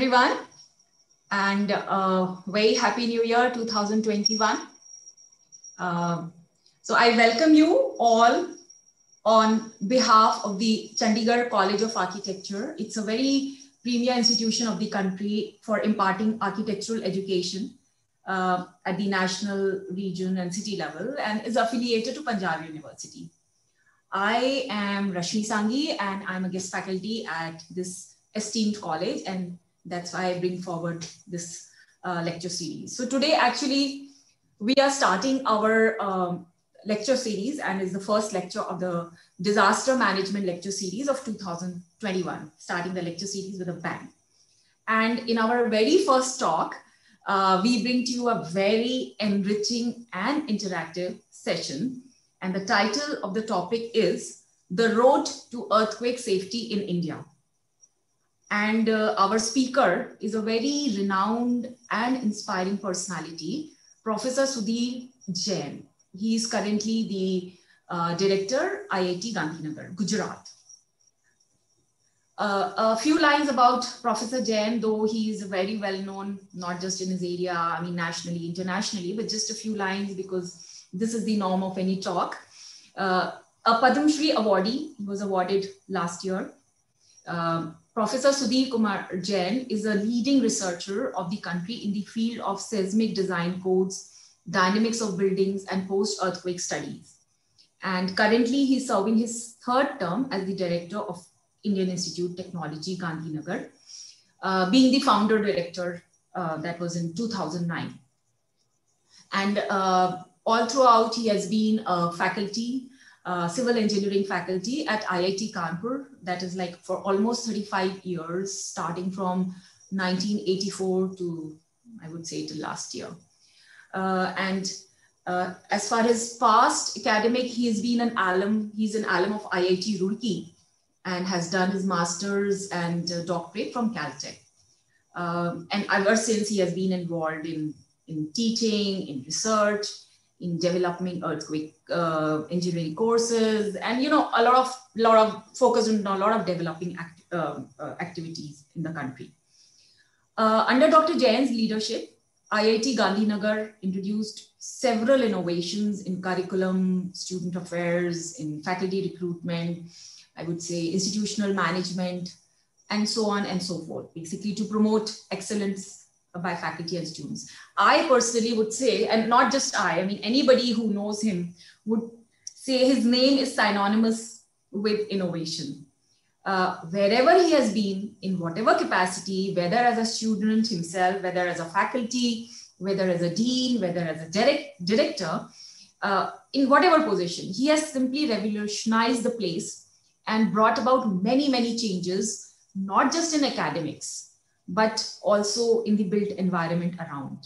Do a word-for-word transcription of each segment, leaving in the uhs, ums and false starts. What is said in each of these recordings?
everyone, and uh, very happy New Year two thousand twenty-one. Uh, so I welcome you all on behalf of the Chandigarh College of Architecture. It's a very premier institution of the country for imparting architectural education uh, at the national, region and city level, and is affiliated to Punjab University. I am Rashmi Sanghi and I'm a guest faculty at this esteemed college, and that's why I bring forward this uh, lecture series. So today actually we are starting our um, lecture series, and is the first lecture of the disaster management lecture series of two thousand twenty-one, starting the lecture series with a bang. And in our very first talk, uh, we bring to you a very enriching and interactive session. And the title of the topic is The Road to Earthquake Safety in India. And uh, our speaker is a very renowned and inspiring personality, Professor Sudhir Jain. He is currently the uh, director, I I T Gandhinagar, Gujarat. Uh, a few lines about Professor Jain, though he is very well known, not just in his area, I mean, nationally, internationally, but just a few lines because this is the norm of any talk. Uh, a Padma Shri awardee, he was awarded last year. Uh, Professor Sudhir Kumar Jain is a leading researcher of the country in the field of seismic design codes, dynamics of buildings, and post-earthquake studies. And currently he's serving his third term as the director of Indian Institute Technology, Gandhinagar, uh, being the founder director, uh, that was in two thousand nine. And uh, all throughout he has been a faculty, Uh, civil engineering faculty at I I T Kanpur, that is like for almost thirty-five years, starting from nineteen eighty-four to, I would say, till last year. Uh, and uh, as far as past academic, he has been an alum, he's an alum of I I T Roorkee and has done his master's and uh, doctorate from Caltech. Um, and ever since he has been involved in, in teaching, in research, in developing earthquake uh, engineering courses, and you know a lot of lot of focus on a lot of developing act, uh, uh, activities in the country. Uh, under Doctor Jain's leadership, I I T Gandhinagar introduced several innovations in curriculum, student affairs, in faculty recruitment, I would say institutional management, and so on and so forth, basically to promote excellence by faculty and students. I personally would say, and not just I, I mean, anybody who knows him would say his name is synonymous with innovation. Uh, wherever he has been, in whatever capacity, whether as a student himself, whether as a faculty, whether as a dean, whether as a direct, director, uh, in whatever position, he has simply revolutionized the place and brought about many, many changes, not just in academics, but also in the built environment around.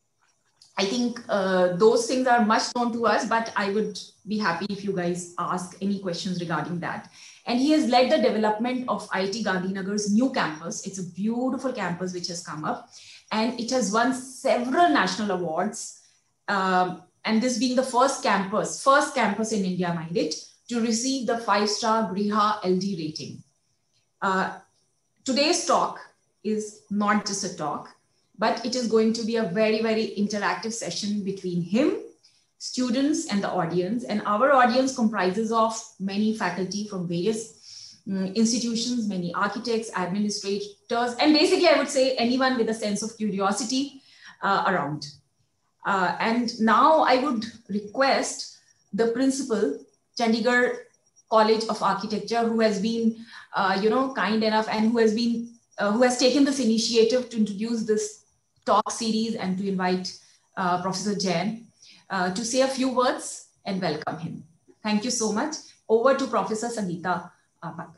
I think uh, those things are much known to us, but I would be happy if you guys ask any questions regarding that. And he has led the development of I I T Gandhinagar's new campus. It's a beautiful campus which has come up, and it has won several national awards. Um, and this being the first campus, first campus in India, mind it, to receive the five-star Griha L D rating. Uh, today's talk is not just a talk, but it is going to be a very, very interactive session between him, students, and the audience. And our audience comprises of many faculty from various um, institutions, many architects, administrators, and basically I would say anyone with a sense of curiosity uh, around. Uh, and now I would request the principal, Chandigarh College of Architecture, who has been, uh, you know, kind enough and who has been Uh, who has taken this initiative to introduce this talk series and to invite uh, Professor Jain uh, to say a few words and welcome him. Thank you so much. Over to Professor Sangeeta Pathak.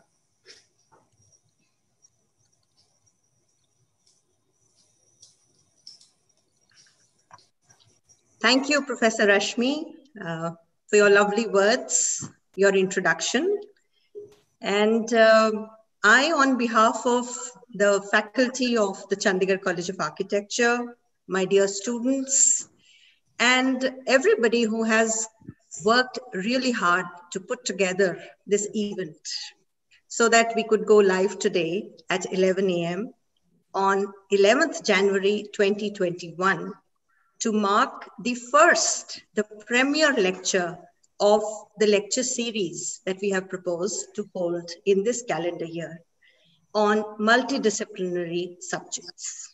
Thank you, Professor Rashmi, uh, for your lovely words, your introduction. And uh, I, on behalf of the faculty of the Chandigarh College of Architecture, my dear students, and everybody who has worked really hard to put together this event so that we could go live today at eleven A M on eleventh January twenty twenty-one to mark the first, the premier lecture of the lecture series that we have proposed to hold in this calendar year on multidisciplinary subjects.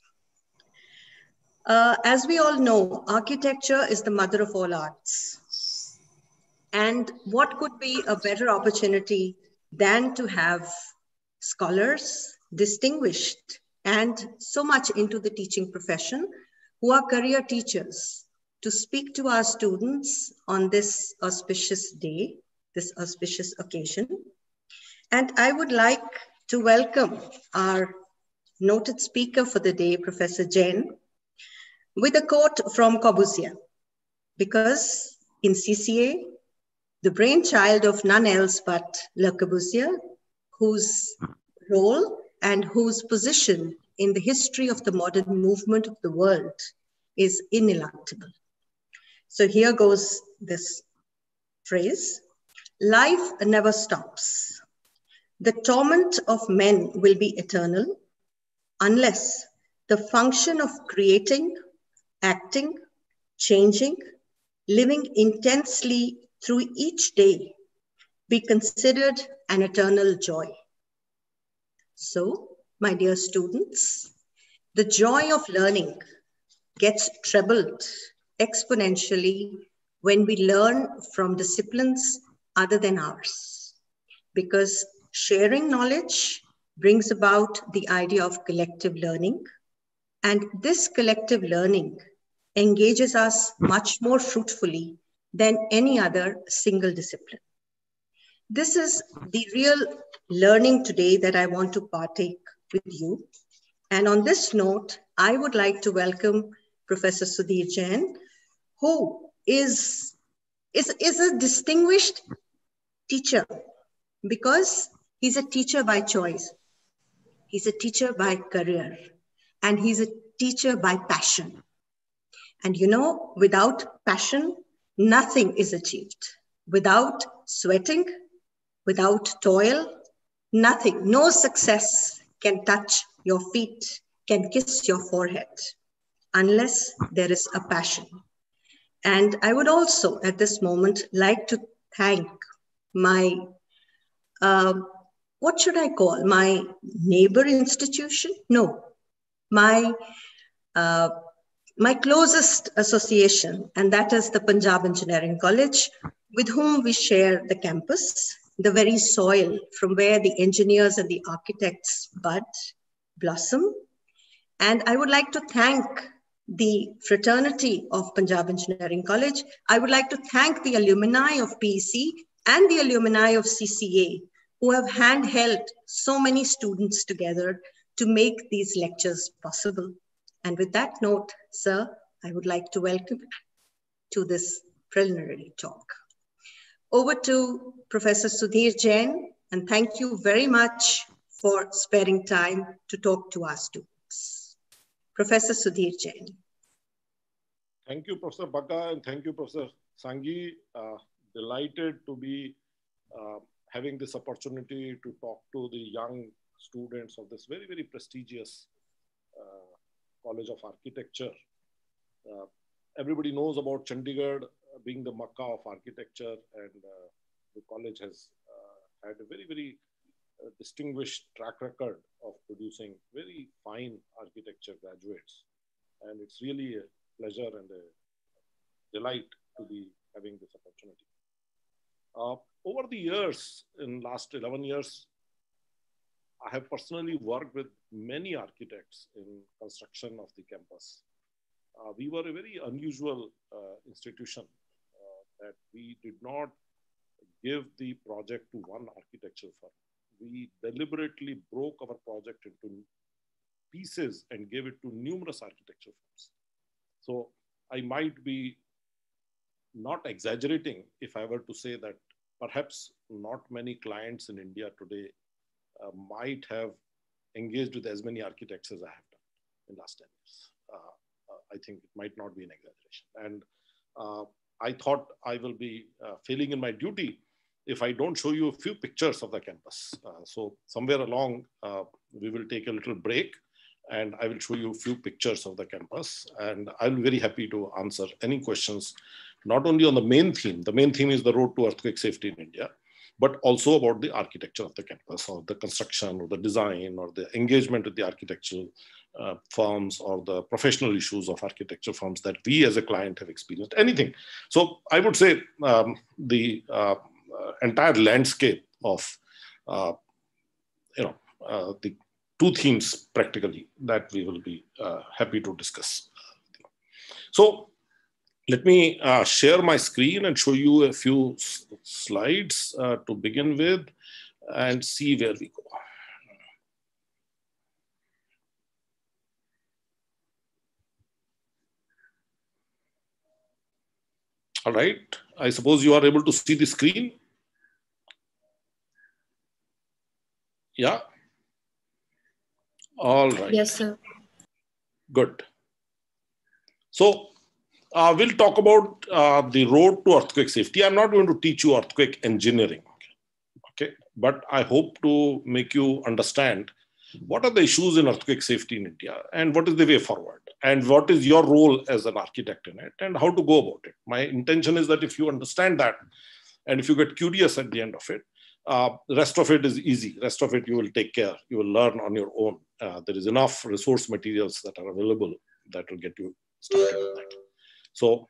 Uh, as we all know, architecture is the mother of all arts. And what could be a better opportunity than to have scholars, distinguished, and so much into the teaching profession, who are career teachers, to speak to our students on this auspicious day, this auspicious occasion. And I would like to welcome our noted speaker for the day, Professor Jain, with a quote from Corbusier, because in C C A, the brainchild of none else but Le Corbusier, whose role and whose position in the history of the modern movement of the world is ineluctable. So here goes this phrase: life never stops. The torment of men will be eternal unless the function of creating, acting, changing, living intensely through each day be considered an eternal joy. So, my dear students, the joy of learning gets trebled exponentially when we learn from disciplines other than ours, because sharing knowledge brings about the idea of collective learning, and this collective learning engages us much more fruitfully than any other single discipline. This is the real learning today that I want to partake with you. And on this note, I would like to welcome Professor Sudhir Jain, who is, is, is a distinguished teacher because he's a teacher by choice. He's a teacher by career, and he's a teacher by passion. And you know, without passion, nothing is achieved. Without sweating, without toil, nothing, no success can touch your feet, can kiss your forehead, unless there is a passion. And I would also, at this moment, like to thank my, uh, what should I call, my neighbor institution? No, my uh, my closest association, and that is the Punjab Engineering College, with whom we share the campus, the very soil from where the engineers and the architects bud, blossom. And I would like to thank the fraternity of Punjab Engineering College. I would like to thank the alumni of P E C and the alumni of C C A, who have handheld so many students together to make these lectures possible. And with that note, sir, I would like to welcome you to this preliminary talk. Over to Professor Sudhir Jain, and thank you very much for sparing time to talk to our students. Professor Sudhir Jain. Thank you, Professor Bagga, and thank you, Professor Sanghi. Uh, delighted to be uh, having this opportunity to talk to the young students of this very, very prestigious uh, College of Architecture. Uh, everybody knows about Chandigarh being the Makkah of architecture, and uh, the college has uh, had a very, very uh, distinguished track record of producing very fine architecture graduates. And it's really a pleasure and a delight to be having this opportunity. Uh, over the years, in last eleven years, I have personally worked with many architects in construction of the campus. Uh, we were a very unusual uh, institution uh, that we did not give the project to one architecture firm. We deliberately broke our project into pieces and gave it to numerous architecture firms. So I might be not exaggerating if I were to say that perhaps not many clients in India today Uh, might have engaged with as many architects as I have done in the last ten years. Uh, uh, I think it might not be an exaggeration. And uh, I thought I will be uh, failing in my duty if I don't show you a few pictures of the campus. Uh, so somewhere along, uh, we will take a little break and I will show you a few pictures of the campus. And I'll be very happy to answer any questions, not only on the main theme. The main theme is the road to earthquake safety in India, but also about the architecture of the campus, or the construction, or the design, or the engagement with the architectural uh, firms, or the professional issues of architecture firms that we as a client have experienced, anything. So I would say um, the uh, uh, entire landscape of, uh, you know, uh, the two themes practically that we will be uh, happy to discuss. So let me uh, share my screen and show you a few slides uh, to begin with, and see where we go. All right, I suppose you are able to see the screen. Yeah. All right. Yes, sir. Good. So uh, we'll talk about uh, the road to earthquake safety. I'm not going to teach you earthquake engineering, okay? But I hope to make you understand what are the issues in earthquake safety in India, and what is the way forward, and what is your role as an architect in it, and how to go about it. My intention is that if you understand that, and if you get curious at the end of it, uh, the rest of it is easy. The rest of it you will take care. You will learn on your own. Uh, there is enough resource materials that are available that will get you started with that. So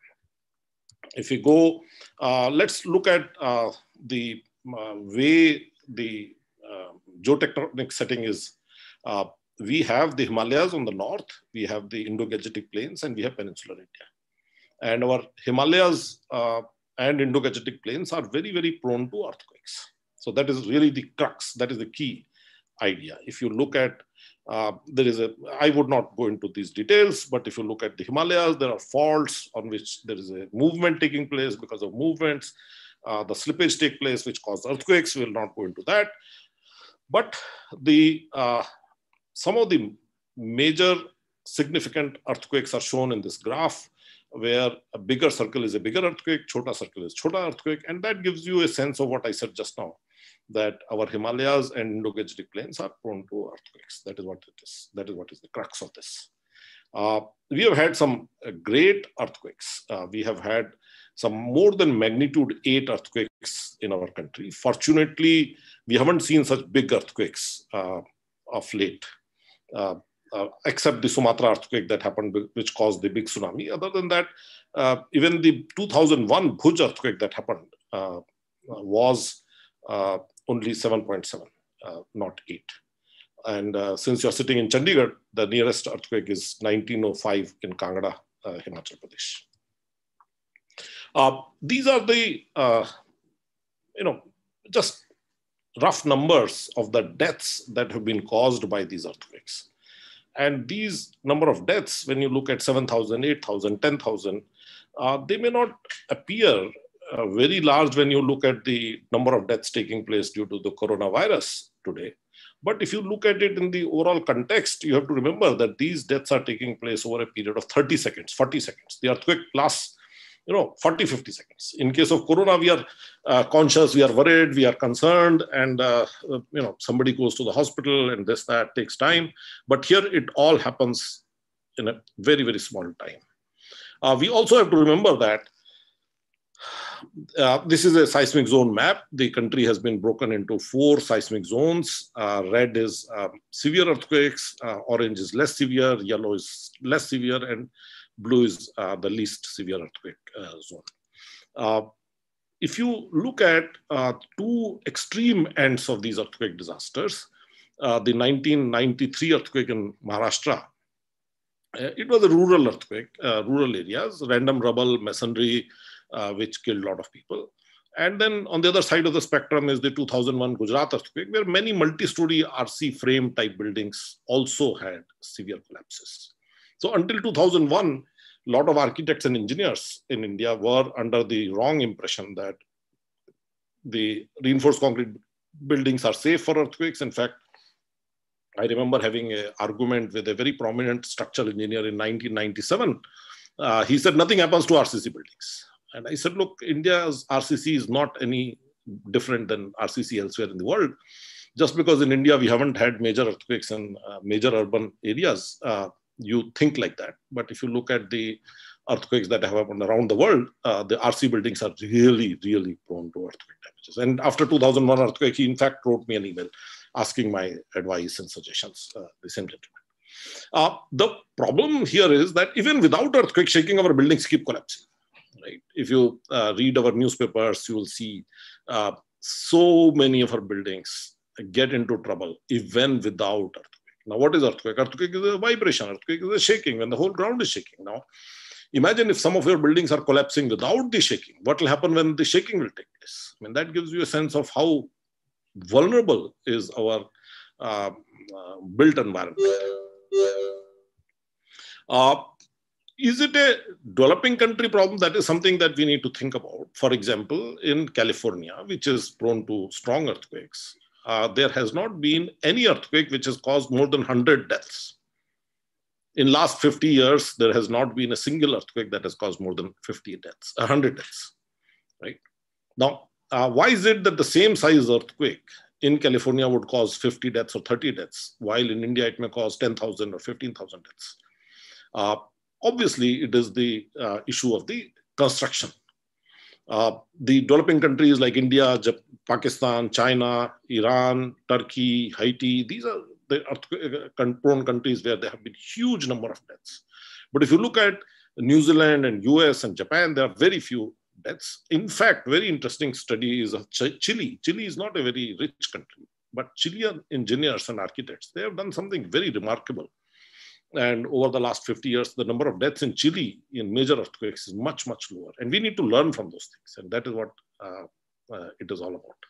if we go, uh, let's look at uh, the uh, way the uh, geotectonic setting is. Uh, we have the Himalayas on the north, we have the Indo-Gangetic Plains, and we have peninsular India. And our Himalayas uh, and Indo-Gangetic Plains are very, very prone to earthquakes. So that is really the crux, that is the key idea. If you look at, uh, there is a, I would not go into these details, but if you look at the Himalayas, there are faults on which there is a movement taking place. Because of movements, uh, the slippage take place, which cause earthquakes. We will not go into that. But the uh, some of the major significant earthquakes are shown in this graph, where a bigger circle is a bigger earthquake, chota circle is chota earthquake, and that gives you a sense of what I said just now, that our Himalayas and Indo-Gangetic Plains are prone to earthquakes. That is what it is. That is what is the crux of this. Uh, we have had some uh, great earthquakes. Uh, we have had some more than magnitude eight earthquakes in our country. Fortunately, we haven't seen such big earthquakes uh, of late. Uh, uh, except the Sumatra earthquake that happened, which caused the big tsunami. Other than that, uh, even the two thousand one Bhuj earthquake that happened uh, was uh, only seven point seven, uh, not eight. And uh, since you're sitting in Chandigarh, the nearest earthquake is nineteen oh five in Kangra, uh, Himachal Pradesh. Uh, these are the, uh, you know, just rough numbers of the deaths that have been caused by these earthquakes. And these number of deaths, when you look at seven thousand, eight thousand, ten thousand, uh, they may not appear uh, very large when you look at the number of deaths taking place due to the coronavirus today. But if you look at it in the overall context, you have to remember that these deaths are taking place over a period of thirty seconds, forty seconds. The earthquake lasts, you know, forty, fifty seconds. In case of corona, we are uh, conscious, we are worried, we are concerned, and uh, you know, somebody goes to the hospital and this, that takes time. But here it all happens in a very, very small time. Uh, we also have to remember that uh, this is a seismic zone map. The country has been broken into four seismic zones. Uh, red is um, severe earthquakes, uh, orange is less severe, yellow is less severe, and blue is uh, the least severe earthquake uh, zone. Uh, if you look at uh, two extreme ends of these earthquake disasters, uh, the nineteen ninety-three earthquake in Maharashtra, uh, it was a rural earthquake, uh, rural areas, random rubble, masonry, uh, which killed a lot of people. And then on the other side of the spectrum is the two thousand one Gujarat earthquake, where many multi-story R C frame type buildings also had severe collapses. So until two thousand one, a lot of architects and engineers in India were under the wrong impression that the reinforced concrete buildings are safe for earthquakes. In fact, I remember having an argument with a very prominent structural engineer in nineteen ninety-seven. Uh, he said, nothing happens to R C C buildings. And I said, look, India's R C C is not any different than R C C elsewhere in the world. Just because in India we haven't had major earthquakes in uh, major urban areas, uh, you think like that. But if you look at the earthquakes that have happened around the world, uh, the R C buildings are really, really prone to earthquake damages. And after two thousand one earthquake, he in fact wrote me an email asking my advice and suggestions, uh, the same gentleman. Uh, the problem here is that even without earthquake shaking, our buildings keep collapsing. Right? If you uh, read our newspapers, you will see uh, so many of our buildings get into trouble even without earthquake. Now, what is earthquake? Earthquake is a vibration. Earthquake is a shaking when the whole ground is shaking. Now, imagine if some of your buildings are collapsing without the shaking. What will happen when the shaking will take place? I mean, that gives you a sense of how vulnerable is our uh, uh, built environment. Uh, Is it a developing country problem? That is something that we need to think about. For example, in California, which is prone to strong earthquakes, uh, there has not been any earthquake which has caused more than one hundred deaths. In last fifty years, there has not been a single earthquake that has caused more than fifty deaths, one hundred deaths, right? Now, uh, why is it that the same size earthquake in California would cause fifty deaths or thirty deaths, while in India it may cause ten thousand or fifteen thousand deaths? Uh, Obviously, it is the uh, issue of the construction. Uh, the developing countries like India, Japan, Pakistan, China, Iran, Turkey, Haiti, these are the earthquake-prone countries where there have been huge number of deaths. But if you look at New Zealand and U S and Japan, there are very few deaths. In fact, very interesting study is of Chile. Chile is not a very rich country, but Chilean engineers and architects, they have done something very remarkable. And over the last fifty years, the number of deaths in Chile in major earthquakes is much, much lower. And we need to learn from those things. And that is what uh, uh, it is all about.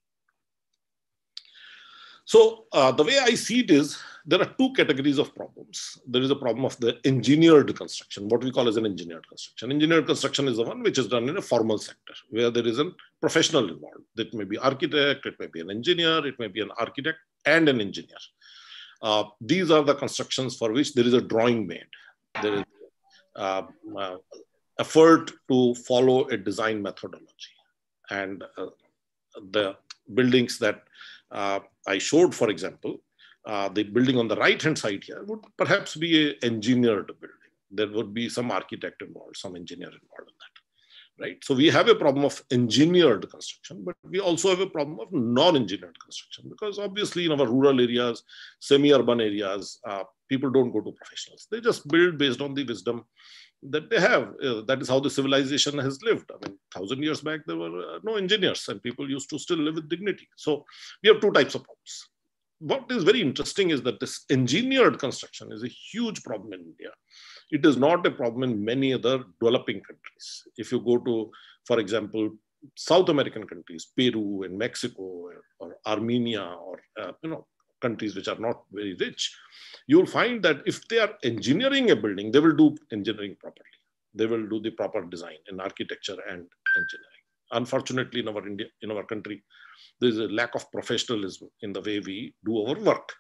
So uh, the way I see it is, there are two categories of problems. There is a problem of the engineered construction, what we call as an engineered construction. Engineered construction is the one which is done in a formal sector, where there is a professional involved. It may be architect, it may be an engineer, it may be an architect and an engineer. Uh, these are the constructions for which there is a drawing made. There is uh, uh, effort to follow a design methodology. And uh, the buildings that uh, I showed, for example, uh, the building on the right-hand side here would perhaps be an engineered building. There would be some architect involved, some engineer involved in that. Right? So we have a problem of engineered construction, but we also have a problem of non-engineered construction, because obviously in our rural areas, semi-urban areas, uh, people don't go to professionals. They just build based on the wisdom that they have. Uh, that is how the civilization has lived. I mean, thousand years back, there were uh, no engineers and people used to still live with dignity. So we have two types of problems. What is very interesting is that this engineered construction is a huge problem in India. It is not a problem in many other developing countries. If you go to, for example, South American countries, Peru and Mexico or, or Armenia or uh, you know countries which are not very rich, you will find that if they are engineering a building, they will do engineering properly. They will do the proper design in architecture and engineering. Unfortunately, in our India, in our country, there is a lack of professionalism in the way we do our work.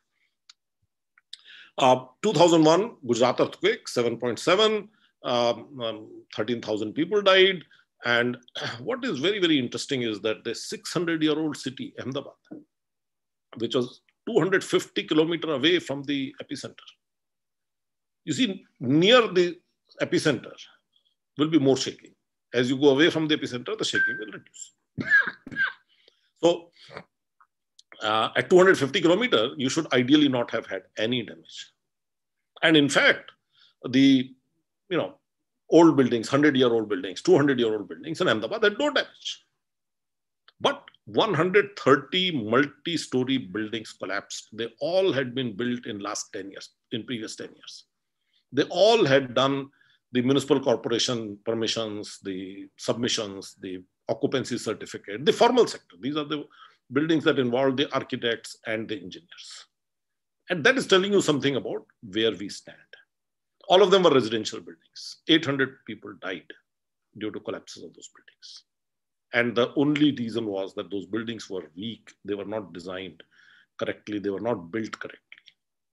Uh, two thousand one, Gujarat earthquake, seven point seven, um, um, thirteen thousand people died. And what is very, very interesting is that the six hundred year old city, Ahmedabad, which was two hundred fifty kilometers away from the epicenter. You see, near the epicenter will be more shaking. As you go away from the epicenter, the shaking will reduce. So, Uh, at two hundred fifty kilometers, you should ideally not have had any damage. And in fact, the you know old buildings, hundred year old buildings, two hundred year old buildings in Ahmedabad had no damage. But one hundred thirty multi-story buildings collapsed. They all had been built in last ten years, in previous ten years. They all had done the municipal corporation permissions, the submissions, the occupancy certificate, the formal sector. These are the buildings that involve the architects and the engineers. And that is telling you something about where we stand. All of them were residential buildings. eight hundred people died due to collapses of those buildings. And the only reason was that those buildings were weak. They were not designed correctly. They were not built correctly.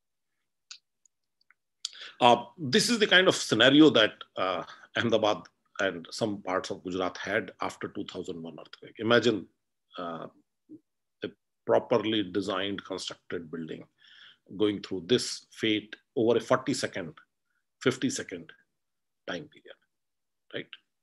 Uh, this is the kind of scenario that uh, Ahmedabad and some parts of Gujarat had after two thousand one earthquake. Imagine uh, a properly designed, constructed building going through this fate over a forty second, fifty second time period, right?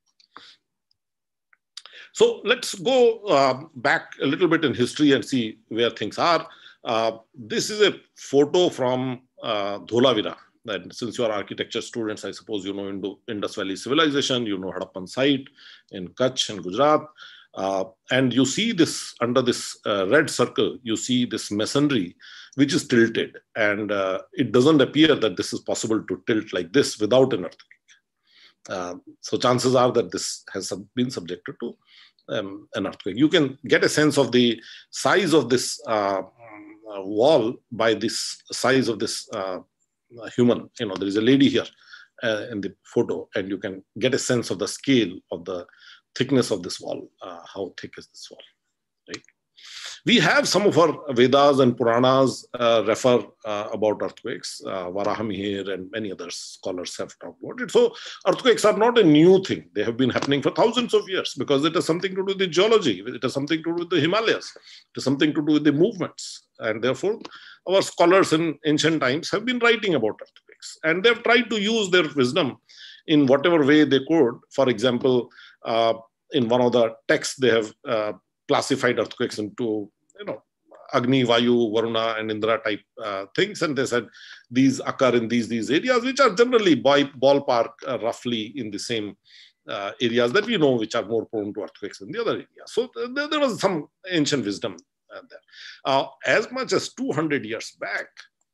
So let's go uh, back a little bit in history and see where things are. Uh, this is a photo from uh, Dholavira. And since you are architecture students, I suppose you know Indo Indus Valley civilization, you know Harappan site in Kutch and Gujarat. Uh, and you see this, under this uh, red circle, you see this masonry, which is tilted. And uh, it doesn't appear that this is possible to tilt like this without an earthquake. Uh, so chances are that this has been subjected to um, an earthquake. You can get a sense of the size of this uh, wall by this size of this uh, human. You know, there is a lady here uh, in the photo, and you can get a sense of the scale of the thickness of this wall. Uh, how thick is this wall, right? We have some of our Vedas and Puranas uh, refer uh, about earthquakes. Uh, Varahamihir and many other scholars have talked about it. So earthquakes are not a new thing. They have been happening for thousands of years because it has something to do with the geology. It has something to do with the Himalayas. It has something to do with the movements. And therefore, our scholars in ancient times have been writing about earthquakes. And they've tried to use their wisdom in whatever way they could. For example, uh, in one of the texts, they have uh, classified earthquakes into, you know, Agni, Vayu, Varuna, and Indra type uh, things. And they said these occur in these, these areas, which are generally by ballpark uh, roughly in the same uh, areas that we know, which are more prone to earthquakes than the other areas. So there, there was some ancient wisdom uh, there. Uh, as much as two hundred years back,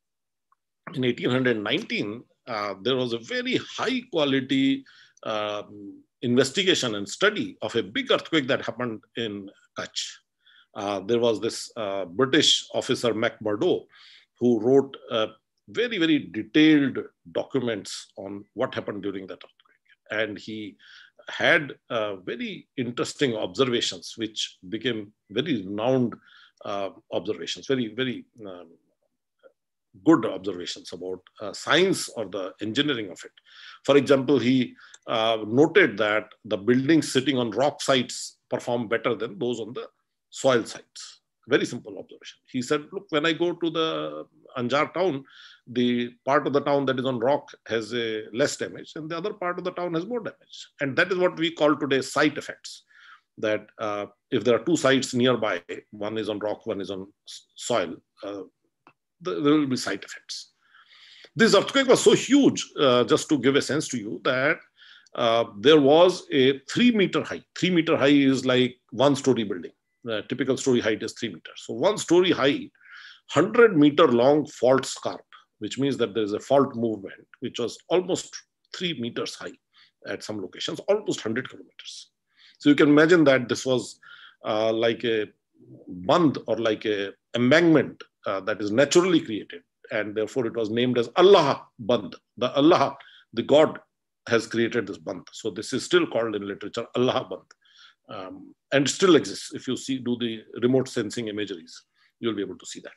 in eighteen nineteen, uh, there was a very high quality um, investigation and study of a big earthquake that happened in Kutch. Uh, there was this uh, British officer, McMurdo, who wrote uh, very, very detailed documents on what happened during that earthquake. And he had uh, very interesting observations, which became very renowned uh, observations, very, very um, good observations about uh, science or the engineering of it. For example, he uh, noted that the buildings sitting on rock sites perform better than those on the soil sites. Very simple observation. He said, look, when I go to the Anjar town, the part of the town that is on rock has a less damage and the other part of the town has more damage. And that is what we call today site effects. That uh, if there are two sites nearby, one is on rock, one is on soil, uh, there will be side effects. This earthquake was so huge, uh, just to give a sense to you, that uh, there was a three meter high. Three meter high is like one story building. The typical story height is three meters. So one story high, one hundred meter long fault scarp, which means that there is a fault movement, which was almost three meters high at some locations, almost one hundred kilometers. So you can imagine that this was uh, like a bandh or like a embankment uh, that is naturally created. And therefore it was named as Allah Bandh. The Allah, the God, has created this bandh. So this is still called in literature Allah Bandh. Um, and still exists. If you see, do the remote sensing imageries, you'll be able to see that.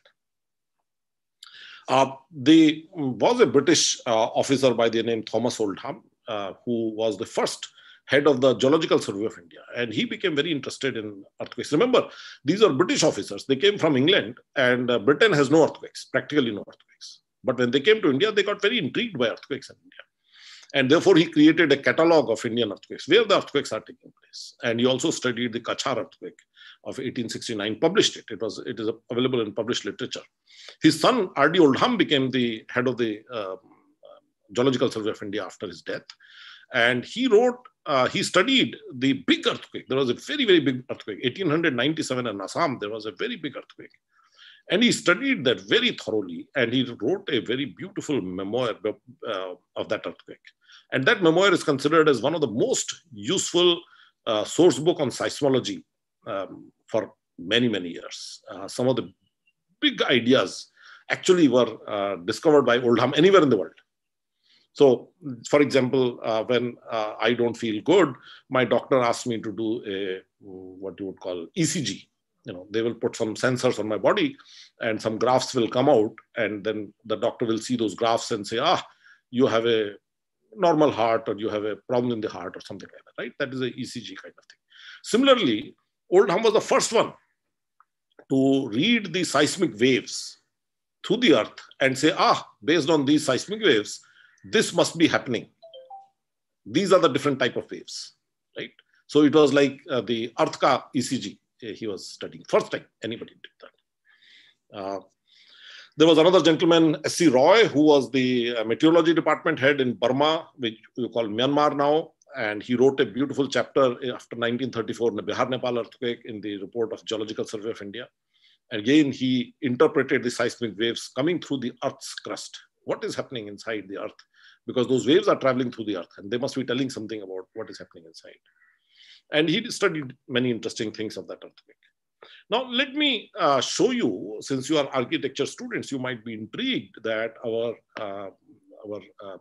Uh, there was a British uh, officer by the name Thomas Oldham, uh, who was the first head of the Geological Survey of India. And he became very interested in earthquakes. Remember, these are British officers. They came from England, and uh, Britain has no earthquakes, practically no earthquakes. But when they came to India, they got very intrigued by earthquakes in India. And therefore, he created a catalogue of Indian earthquakes, where the earthquakes are taking place. And he also studied the Kachar earthquake of eighteen sixty-nine, published it. It, was, it is available in published literature. His son, R D Oldham, became the head of the uh, Geological Survey of India after his death. And he wrote, uh, he studied the big earthquake. There was a very, very big earthquake. eighteen ninety-seven in Assam, there was a very big earthquake. And he studied that very thoroughly, and he wrote a very beautiful memoir uh, of that earthquake. And that memoir is considered as one of the most useful uh, source book on seismology um, for many, many years. Uh, some of the big ideas actually were uh, discovered by Oldham anywhere in the world. So, for example, uh, when uh, I don't feel good, my doctor asks me to do a, what you would call E C G. You know, they will put some sensors on my body and some graphs will come out, and then the doctor will see those graphs and say, ah, you have a normal heart, or you have a problem in the heart, or something like that, right? That is a E C G kind of thing. Similarly, Oldham was the first one to read the seismic waves through the earth and say, ah, based on these seismic waves, this must be happening. These are the different type of waves, right? So it was like uh, the Earthka E C G he was studying. First time anybody did that. Uh, there was another gentleman, S C Roy, who was the meteorology department head in Burma, which we call Myanmar now. And he wrote a beautiful chapter after nineteen thirty-four in the Bihar-Nepal earthquake in the report of Geological Survey of India. Again, he interpreted the seismic waves coming through the Earth's crust. What is happening inside the Earth? Because those waves are traveling through the Earth and they must be telling something about what is happening inside. And he studied many interesting things of that earthquake. Now, let me uh, show you, since you are architecture students, you might be intrigued that our, uh, our uh,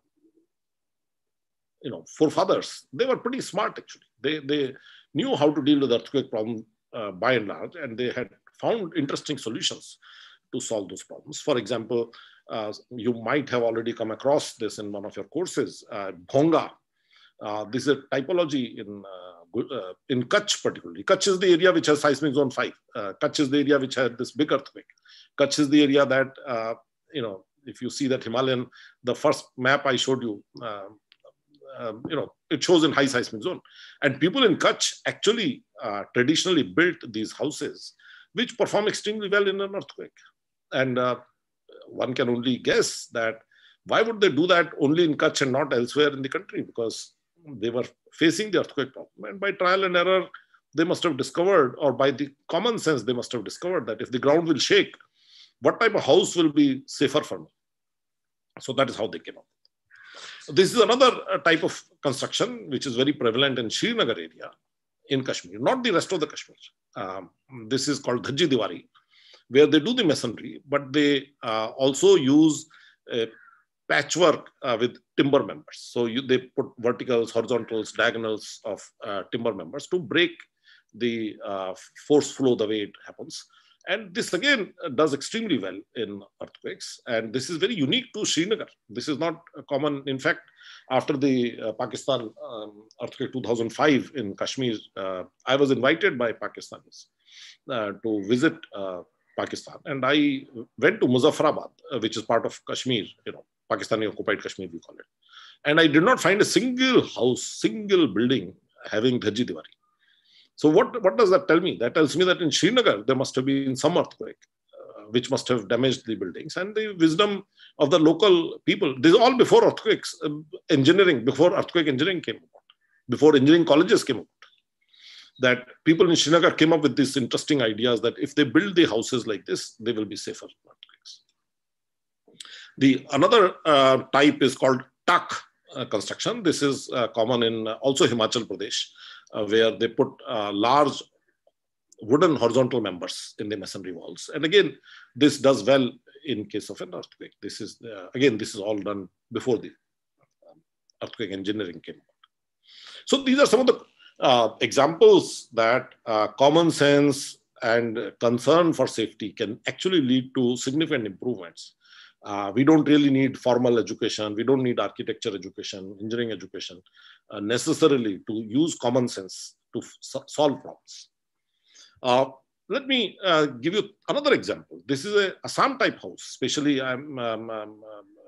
you know, forefathers, they were pretty smart actually. They, they knew how to deal with earthquake problem uh, by and large, and they had found interesting solutions to solve those problems. For example, uh, you might have already come across this in one of your courses, uh, Bhonga. Uh, this is a typology in, uh, uh, in Kutch particularly. Kutch is the area which has seismic zone five. Uh, Kutch is the area which had this big earthquake. Kutch is the area that, uh, you know, if you see that Himalayan, the first map I showed you, uh, um, you know, it shows in high seismic zone. And people in Kutch actually uh, traditionally built these houses, which perform extremely well in an earthquake. And uh, one can only guess that why would they do that only in Kutch and not elsewhere in the country? Because they were facing the earthquake problem. And by trial and error, they must have discovered, or by the common sense, they must have discovered that if the ground will shake, what type of house will be safer for me? So that is how they came up. This is another type of construction which is very prevalent in Srinagar area in Kashmir, not the rest of the Kashmir. Um, this is called Dhaji Diwari, where they do the masonry, but they uh, also use uh, patchwork uh, with timber members. So you, they put verticals, horizontals, diagonals of uh, timber members to break the uh, force flow the way it happens. And this again does extremely well in earthquakes. And this is very unique to Srinagar. This is not common. In fact, after the uh, Pakistan um, earthquake two thousand five in Kashmir, uh, I was invited by Pakistanis uh, to visit uh, Pakistan. And I went to Muzaffarabad, uh, which is part of Kashmir, you know, Pakistani occupied Kashmir, we call it. And I did not find a single house, single building having Dhaji Diwari. So what, what does that tell me? That tells me that in Srinagar, there must have been some earthquake, uh, which must have damaged the buildings. And the wisdom of the local people, this is all before earthquakes, uh, engineering, before earthquake engineering came about, before engineering colleges came about. That people in Srinagar came up with these interesting ideas that if they build the houses like this, they will be safer from earthquakes. The another uh, type is called Tak uh, construction. This is uh, common in uh, also Himachal Pradesh, uh, where they put uh, large wooden horizontal members in the masonry walls. And again, this does well in case of an earthquake. This is, uh, again, this is all done before the um, earthquake engineering came out. So these are some of the uh, examples that uh, common sense and concern for safety can actually lead to significant improvements. Uh, we don't really need formal education. We don't need architecture education, engineering education uh, necessarily to use common sense to so solve problems. Uh, let me uh, give you another example. This is a Assam type house. Especially, I'm, um, um,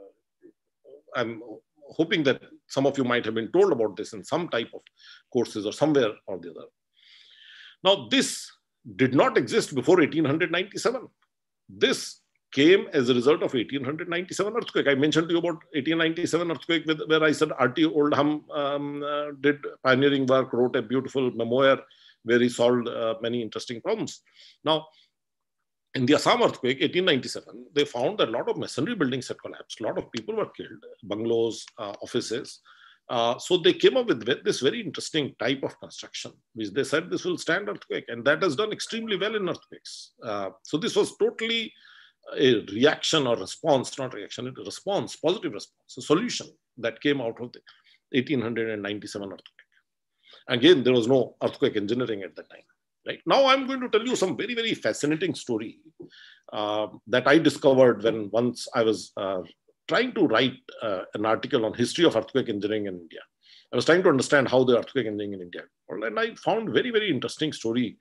I'm hoping that some of you might have been told about this in some type of courses or somewhere or the other. Now, this did not exist before eighteen ninety-seven. This came as a result of eighteen ninety-seven earthquake. I mentioned to you about eighteen ninety-seven earthquake with, where I said R T Oldham um, uh, did pioneering work, wrote a beautiful memoir where he solved uh, many interesting problems. Now, in the Assam earthquake, eighteen ninety-seven, they found that a lot of masonry buildings had collapsed. A lot of people were killed, bungalows, uh, offices. Uh, so they came up with this very interesting type of construction, which they said this will stand earthquake. And that has done extremely well in earthquakes. Uh, so this was totally a reaction or response, not reaction, a response, positive response, a solution that came out of the eighteen ninety-seven earthquake. Again, there was no earthquake engineering at that time. Right? Now I'm going to tell you some very, very fascinating story uh, that I discovered when once I was uh, trying to write uh, an article on history of earthquake engineering in India. I was trying to understand how the earthquake engineering in India worked, and I found very, very interesting story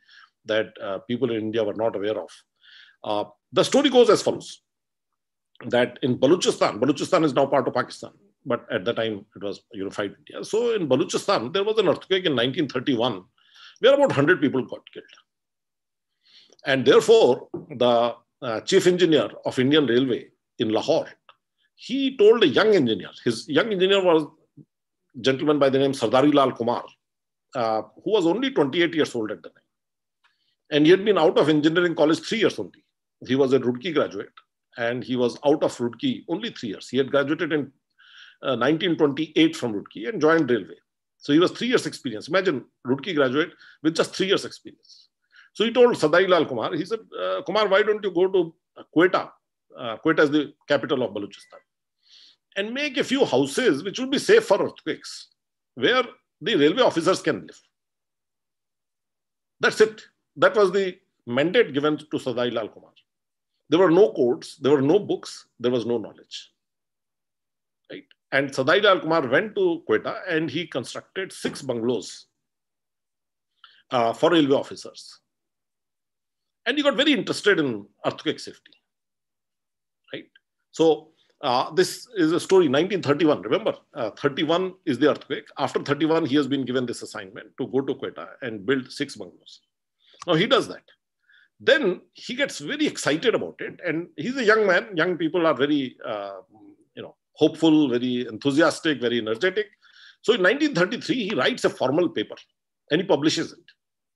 that uh, people in India were not aware of. Uh, the story goes as follows, that in Balochistan, Balochistan is now part of Pakistan, but at the time it was unified India. So in Balochistan, there was an earthquake in nineteen thirty-one where about one hundred people got killed. And therefore, the uh, chief engineer of Indian Railway in Lahore, he told a young engineer, his young engineer was a gentleman by the name Sardari Lal Kumar, uh, who was only twenty-eight years old at the time. And he had been out of engineering college three years only. He was a Roorkee graduate, and he was out of Roorkee only three years. He had graduated in uh, nineteen twenty-eight from Roorkee and joined Railway. So he was three years experience. Imagine Roorkee graduate with just three years experience. So he told Sardari Lal Kumar, he said, uh, Kumar, why don't you go to Quetta? Uh, Quetta is the capital of Balochistan, and make a few houses which will be safe for earthquakes, where the railway officers can live. That's it. That was the mandate given to Sardari Lal Kumar. There were no codes, there were no books, there was no knowledge. Right? And Sardari Lal Kumar went to Quetta and he constructed six bungalows uh, for railway officers. And he got very interested in earthquake safety. Right? So uh, this is a story, nineteen thirty-one. Remember, uh, thirty-one is the earthquake. After thirty-one, he has been given this assignment to go to Quetta and build six bungalows. Now he does that. Then he gets very excited about it. And he's a young man. Young people are very, uh, you know, hopeful, very enthusiastic, very energetic. So in nineteen thirty-three, he writes a formal paper and he publishes it.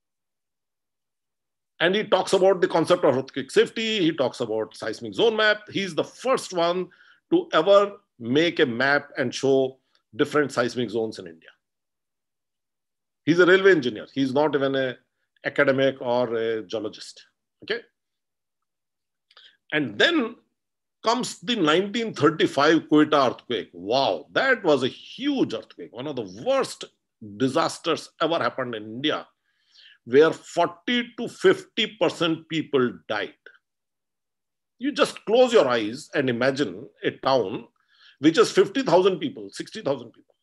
And he talks about the concept of earthquake safety. He talks about seismic zone map. He's the first one to ever make a map and show different seismic zones in India. He's a railway engineer. He's not even an academic or a geologist. Okay. And then comes the nineteen thirty-five Quetta earthquake. Wow, that was a huge earthquake. One of the worst disasters ever happened in India, where forty to fifty percent people died. You just close your eyes and imagine a town which has fifty thousand people, sixty thousand people.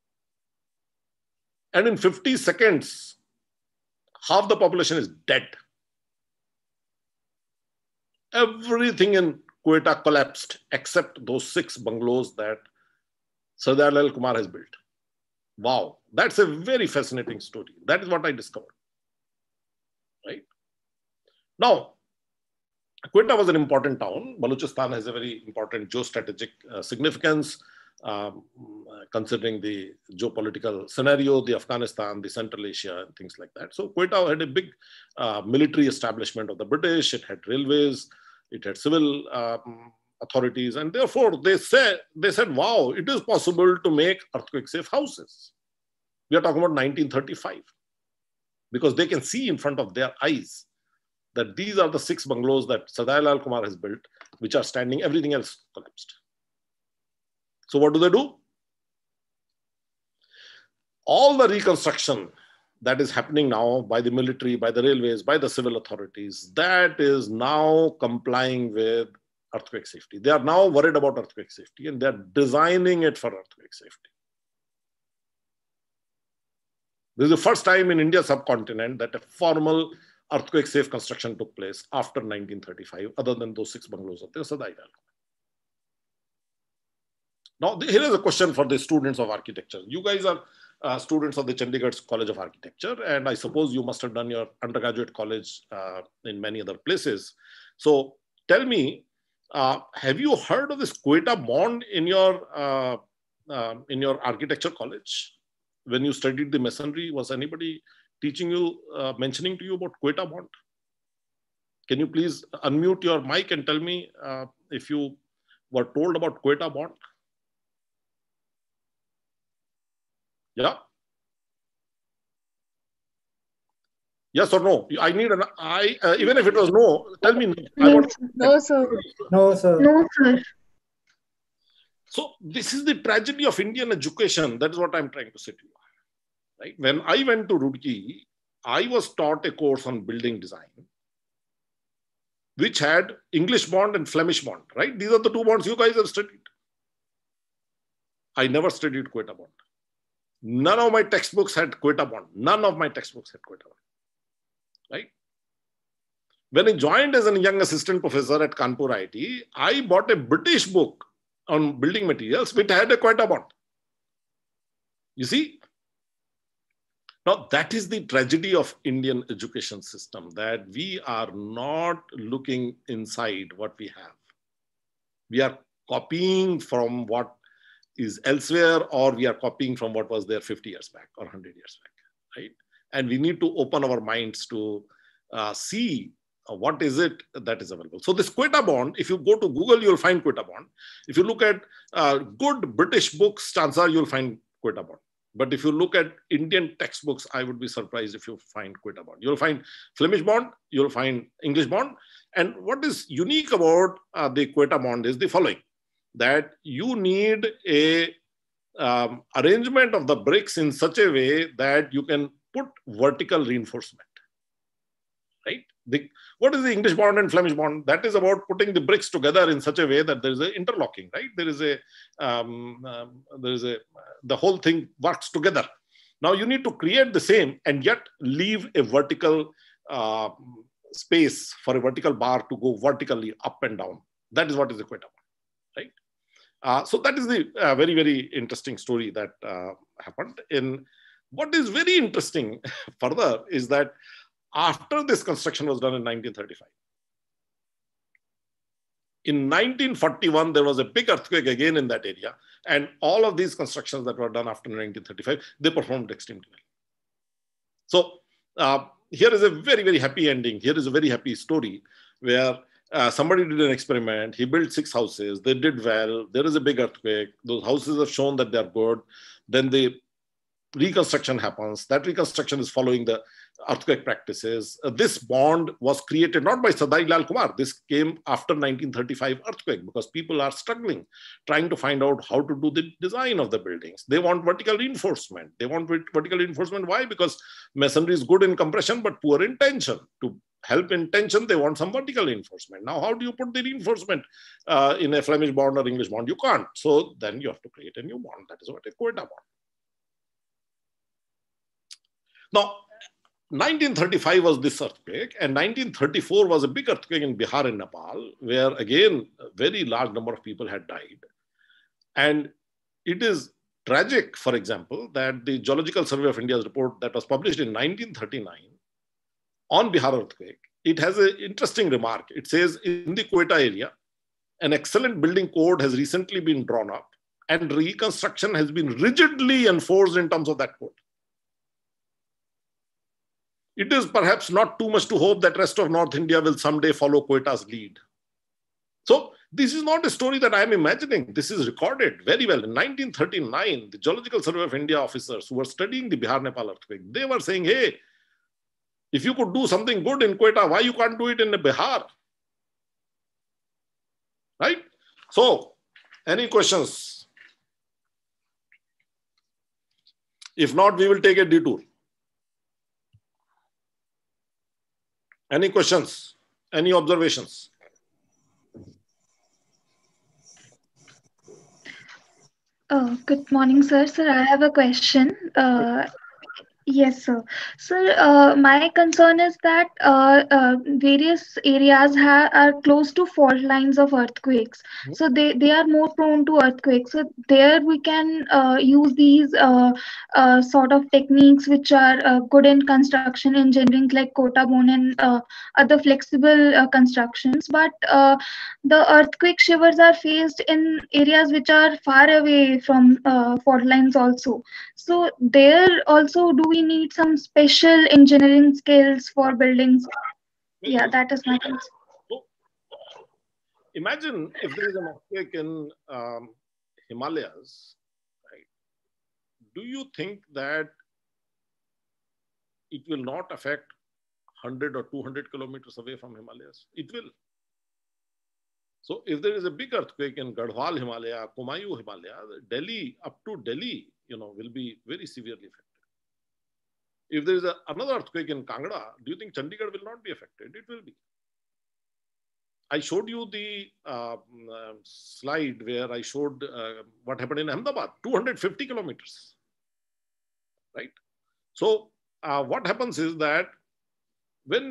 And in fifty seconds, half the population is dead. Everything in Quetta collapsed except those six bungalows that Sardari Lal Kumar has built. Wow, that's a very fascinating story. That is what I discovered. Right? Now, Quetta was an important town. Balochistan has a very important geostrategic uh, significance, um, considering the geopolitical scenario, the Afghanistan, the Central Asia, and things like that. So Quetta had a big uh, military establishment of the British. It had railways, it had civil um, authorities, and therefore they said, they said, wow, it is possible to make earthquake-safe houses. We are talking about nineteen thirty-five. Because they can see in front of their eyes that these are the six bungalows that Sardari Lal Kumar has built, which are standing, everything else collapsed. So what do they do? All the reconstruction that is happening now by the military, by the railways, by the civil authorities, that is now complying with earthquake safety. They are now worried about earthquake safety and they're designing it for earthquake safety. This is the first time in India subcontinent that a formal earthquake-safe construction took place after nineteen thirty-five, other than those six bungalows of the Sardari Lal. Now, here is a question for the students of architecture. You guys are uh, students of the Chandigarh College of Architecture, and I suppose you must have done your undergraduate college uh, in many other places. So tell me, uh, have you heard of this Quetta bond in your, uh, uh, in your architecture college? When you studied the masonry, was anybody teaching you, uh, mentioning to you about Quetta bond? Can you please unmute your mic and tell me uh, if you were told about Quetta bond? Yeah? Yes or no? I need an, I, uh, even if it was no, tell me. No, I want, no, sir. No, sir. No, sir. So this is the tragedy of Indian education. That is what I'm trying to say to you. Right? When I went to Roorkee, I was taught a course on building design, which had English bond and Flemish bond, right? These are the two bonds you guys have studied. I never studied Quetta bond. None of my textbooks had Quetta bond. None of my textbooks had Quetta bond, right? When I joined as a young assistant professor at Kanpur I I T, I bought a British book on building materials which had a quota bond. You see? Now, that is the tragedy of Indian education system, that we are not looking inside what we have. We are copying from what is elsewhere, or we are copying from what was there fifty years back or one hundred years back, right? And we need to open our minds to uh, see uh, what is it that is available. So this quota bond, if you go to Google, you'll find quota bond. If you look at uh, good British books, chances are you'll find quota bond. But if you look at Indian textbooks, I would be surprised if you find quota bond. You'll find Flemish bond, you'll find English bond. And what is unique about uh, the quota bond is the following, that you need a um, arrangement of the bricks in such a way that you can put vertical reinforcement, right? The, what is the English bond and Flemish bond? That is about putting the bricks together in such a way that there is a interlocking, right? There is a, um, um, there is a, the whole thing works together. Now you need to create the same and yet leave a vertical uh, space for a vertical bar to go vertically up and down. That is what is the quota bond, right? Uh, so that is the uh, very, very interesting story that uh, happened. In what is very interesting further is that after this construction was done in nineteen thirty-five, in nineteen forty-one, there was a big earthquake again in that area. And all of these constructions that were done after nineteen thirty-five, they performed extremely well. So uh, here is a very, very happy ending. Here is a very happy story where uh, somebody did an experiment. He built six houses. They did well. There is a big earthquake. Those houses have shown that they're good. Then the reconstruction happens. That reconstruction is following the earthquake practices. Uh, this bond was created not by Sardar Lal Kumar. This came after nineteen thirty-five earthquake because people are struggling, trying to find out how to do the design of the buildings. They want vertical reinforcement. They want vertical reinforcement. Why? Because masonry is good in compression, but poor in tension. To help in tension, they want some vertical reinforcement. Now, how do you put the reinforcement uh, in a Flemish bond or English bond? You can't. So then you have to create a new bond. That is what a quota bond. Now, nineteen thirty-five was this earthquake, and nineteen thirty-four was a big earthquake in Bihar and Nepal, where again, a very large number of people had died. And it is tragic, for example, that the Geological Survey of India's report that was published in nineteen thirty-nine on Bihar earthquake, it has an interesting remark. It says, in the Quetta area, an excellent building code has recently been drawn up, and reconstruction has been rigidly enforced in terms of that code. It is perhaps not too much to hope that rest of North India will someday follow Quetta's lead. So this is not a story that I am imagining. This is recorded very well. In nineteen thirty-nine, the Geological Survey of India officers who were studying the Bihar-Nepal earthquake, they were saying, hey, if you could do something good in Quetta, why you can't do it in Bihar? Right? So, any questions? If not, we will take a detour. Any questions? Any observations? Oh, good morning, sir. Sir, I have a question. Uh, yes, sir. Sir, uh, my concern is that uh, uh, various areas ha are close to fault lines of earthquakes. Mm-hmm. So they, they are more prone to earthquakes. So there we can uh, use these uh, uh, sort of techniques which are uh, good in construction engineering, like quota bond and uh, other flexible uh, constructions. But uh, the earthquake shivers are faced in areas which are far away from uh, fault lines also. So there also, do we need some special engineering skills for buildings? Yeah, that is my concern. So, imagine if there is an earthquake in um, Himalayas, right? Do you think that it will not affect one hundred or two hundred kilometers away from Himalayas? It will. So if there is a big earthquake in Garhwal Himalaya, Kumayu Himalaya, Delhi, up to Delhi, you know, will be very severely affected. If there is a, another earthquake in Kangra, do you think Chandigarh will not be affected? It will be. I showed you the uh, uh, slide where I showed uh, what happened in Ahmedabad, two hundred fifty kilometers, right? So uh, what happens is that when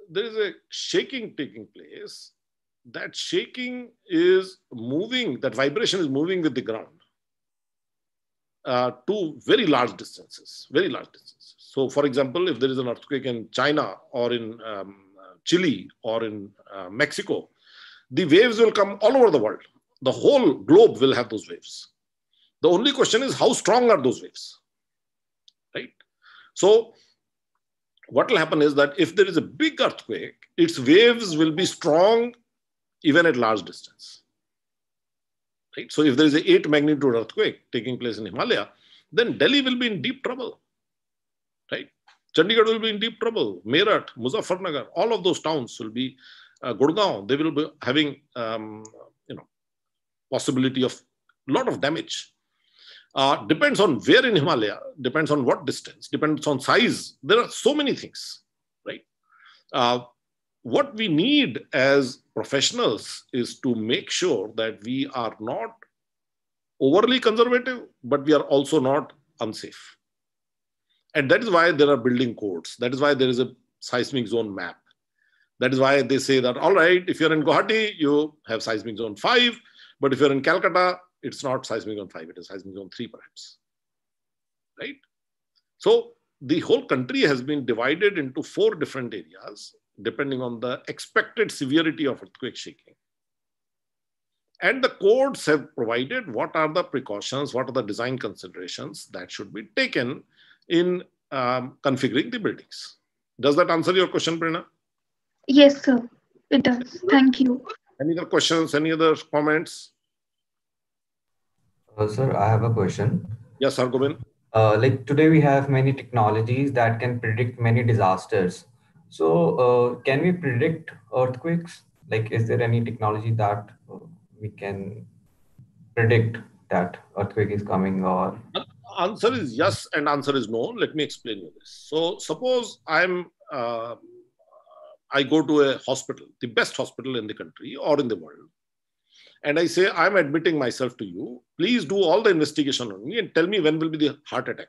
there is a shaking taking place. That shaking is moving, that vibration is moving with the ground uh, to very large distances, very large distances. So for example, if there is an earthquake in China or in um, Chile or in uh, Mexico, the waves will come all over the world. The whole globe will have those waves. The only question is how strong are those waves, right? So what will happen is that if there is a big earthquake, its waves will be strong even at large distance, right? So if there is an eight magnitude earthquake taking place in Himalaya, then Delhi will be in deep trouble, right? Chandigarh will be in deep trouble. Meerut, Muzaffarnagar, all of those towns will be, uh, Gurgaon, they will be having, um, you know, possibility of a lot of damage. Uh, depends on where in Himalaya, depends on what distance, depends on size. There are so many things, right? Uh, what we need as professionals is to make sure that we are not overly conservative, but we are also not unsafe. And that is why there are building codes. That is why there is a seismic zone map. That is why they say that, all right, if you're in Guwahati, you have seismic zone five, but if you're in Calcutta, it's not seismic zone five, it is seismic zone three perhaps, right? So the whole country has been divided into four different areas, depending on the expected severity of earthquake shaking. And the codes have provided what are the precautions, what are the design considerations that should be taken in um, configuring the buildings. Does that answer your question, Prerna? Yes, sir. It does. Thank you. Any other questions? Any other comments? Uh, sir, I have a question. Yes, Hargobind. Uh, like today we have many technologies that can predict many disasters. So uh, can we predict earthquakes? Like, is there any technology that uh, we can predict that earthquake is coming, or? Answer is yes and answer is no. Let me explain you this. So suppose I'm, uh, I go to a hospital, the best hospital in the country or in the world, and I say, I'm admitting myself to you. Please do all the investigation on me and tell me when will be the heart attack.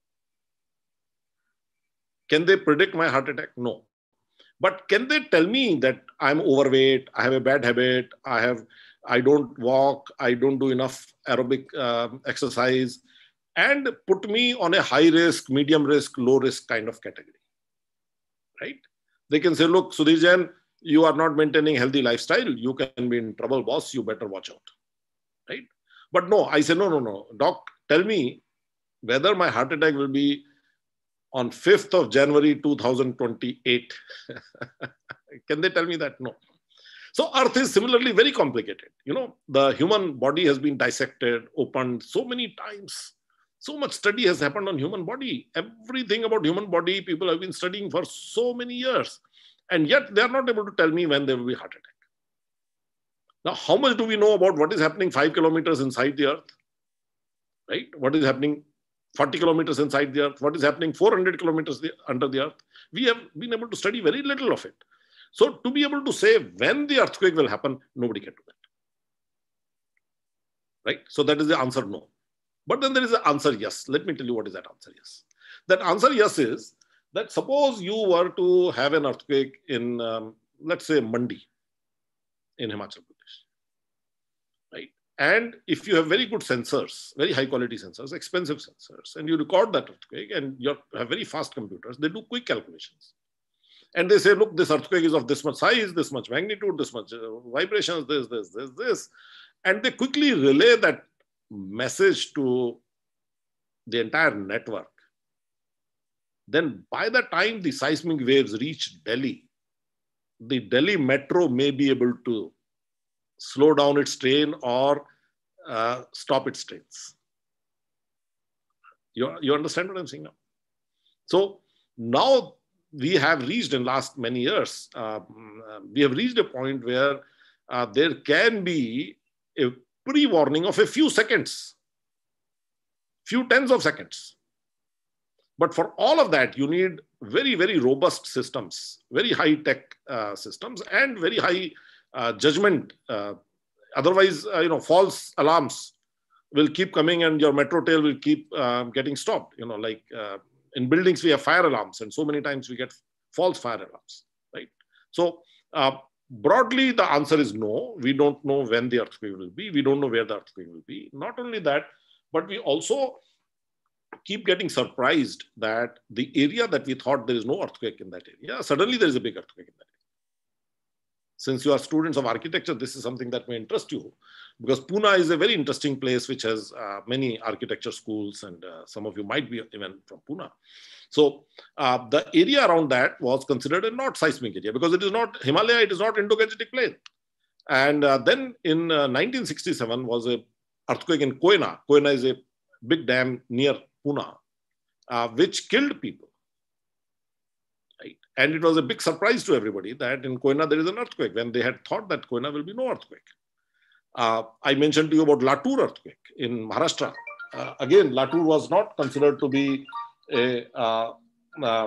Can they predict my heart attack? No. But can they tell me that I'm overweight, I have a bad habit, I have, I don't walk, I don't do enough aerobic uh, exercise, and put me on a high risk, medium risk, low risk kind of category, right? They can say, look, Sudhir Jain, you are not maintaining healthy lifestyle. You can be in trouble, boss. You better watch out, right? But no, I say, no, no, no. Doc, tell me whether my heart attack will be on fifth of January two thousand twenty-eight. Can they tell me that? No. So Earth is similarly very complicated. You know, the human body has been dissected, opened so many times. So much study has happened on human body. Everything about human body, people have been studying for so many years. And yet they are not able to tell me when there will be heart attack. Now, how much do we know about what is happening five kilometers inside the Earth? Right? What is happening forty kilometers inside the Earth? What is happening four hundred kilometers under the Earth? We have been able to study very little of it. So to be able to say when the earthquake will happen, nobody can do that. Right? So that is the answer no. But then there is the answer yes. Let me tell you what is that answer yes. That answer yes is that suppose you were to have an earthquake in, um, let's say, Mandi in Himachal Pradesh, right? And if you have very good sensors, very high quality sensors, expensive sensors, and you record that earthquake and you have very fast computers, they do quick calculations. And they say, look, this earthquake is of this much size, this much magnitude, this much uh, vibrations, this, this, this, this. And they quickly relay that message to the entire network. Then by the time the seismic waves reach Delhi, the Delhi metro may be able to slow down its train or uh, stop its trains. You, you understand what I'm saying now? So now we have reached in last many years, uh, we have reached a point where uh, there can be a pre-warning of a few seconds, few tens of seconds. But for all of that, you need very, very robust systems, very high-tech uh, systems, and very high uh, judgment. Uh, otherwise, uh, you know, false alarms will keep coming, and your metro tail will keep uh, getting stopped. You know, like uh, in buildings, we have fire alarms, and so many times we get false fire alarms, right? So uh, broadly, the answer is no. We don't know when the earthquake will be. We don't know where the earthquake will be. Not only that, but we also keep getting surprised that the area that we thought there is no earthquake in that area, suddenly there is a big earthquake in that area. Since you are students of architecture, this is something that may interest you, because Pune is a very interesting place which has uh, many architecture schools, and uh, some of you might be even from Pune. So uh, the area around that was considered a not seismic area because it is not Himalaya, it is not Indo-Gangetic Plain. And uh, then in uh, nineteen sixty-seven was a earthquake in Koyna. Koyna is a big dam near Pune, uh, which killed people. Right? And it was a big surprise to everybody that in Koyna there is an earthquake when they had thought that Koyna will be no earthquake. Uh, I mentioned to you about Latur earthquake in Maharashtra. Uh, again, Latur was not considered to be a uh, uh,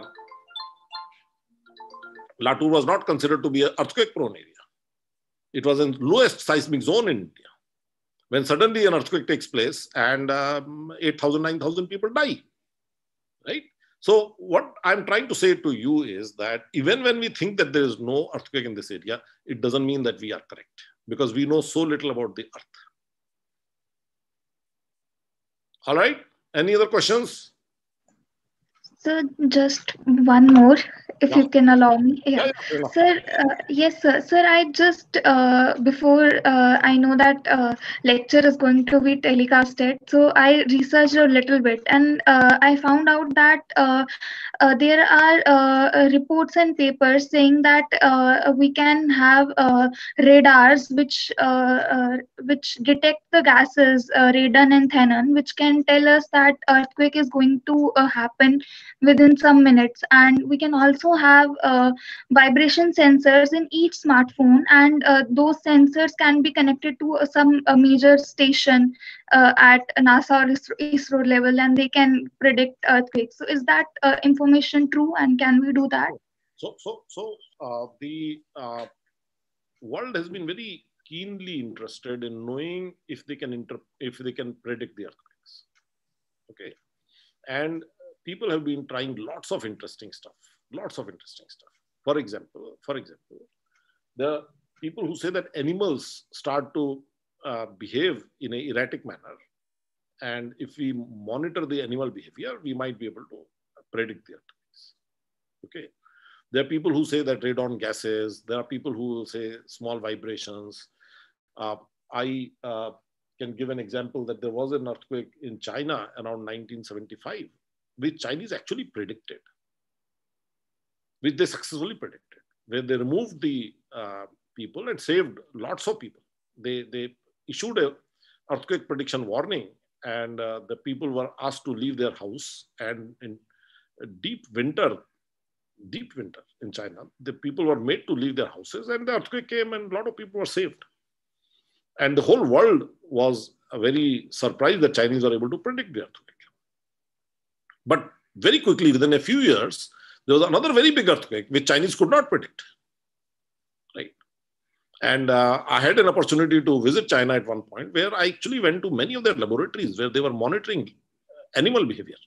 Latur was not considered to be an earthquake-prone area. It was in lowest seismic zone in India. When suddenly an earthquake takes place and um, eight thousand, nine thousand people die, right? So what I'm trying to say to you is that even when we think that there is no earthquake in this area, it doesn't mean that we are correct because we know so little about the earth. All right, any other questions? So just one more, if Yeah. you can allow me. Yeah, Yeah, yeah, sir. Uh, yes, sir. Sir, I just uh, before uh, I know that uh, lecture is going to be telecasted, so I researched a little bit, and uh, I found out that uh, uh, there are uh, reports and papers saying that uh, we can have uh, radars which uh, uh, which detect the gases uh, radon and xenon, which can tell us that earthquake is going to uh, happen within some minutes. And we can also have uh, vibration sensors in each smartphone, and uh, those sensors can be connected to uh, some uh, major station uh, at NASA or ISRO, ISRO level, and they can predict earthquakes. So is that uh, information true, and can we do that? So, so, so uh, the uh, world has been very keenly interested in knowing if they can inter if they can predict the earthquakes. Okay, and people have been trying lots of interesting stuff, lots of interesting stuff. For example, for example, the people who say that animals start to uh, behave in an erratic manner, and if we monitor the animal behavior, we might be able to predict the earthquakes. Okay. There are people who say that radon gases. There are people who say small vibrations. Uh, I uh, can give an example that there was an earthquake in China around nineteen seventy-five, which Chinese actually predicted, which they successfully predicted, where they removed the uh, people and saved lots of people. They, they issued a earthquake prediction warning, and uh, the people were asked to leave their house. And in deep winter, deep winter in China, the people were made to leave their houses, and the earthquake came and a lot of people were saved. And the whole world was very surprised that Chinese were able to predict the earthquake. But very quickly, within a few years, there was another very big earthquake which Chinese could not predict, right? And uh, I had an opportunity to visit China at one point where I actually went to many of their laboratories where they were monitoring animal behavior.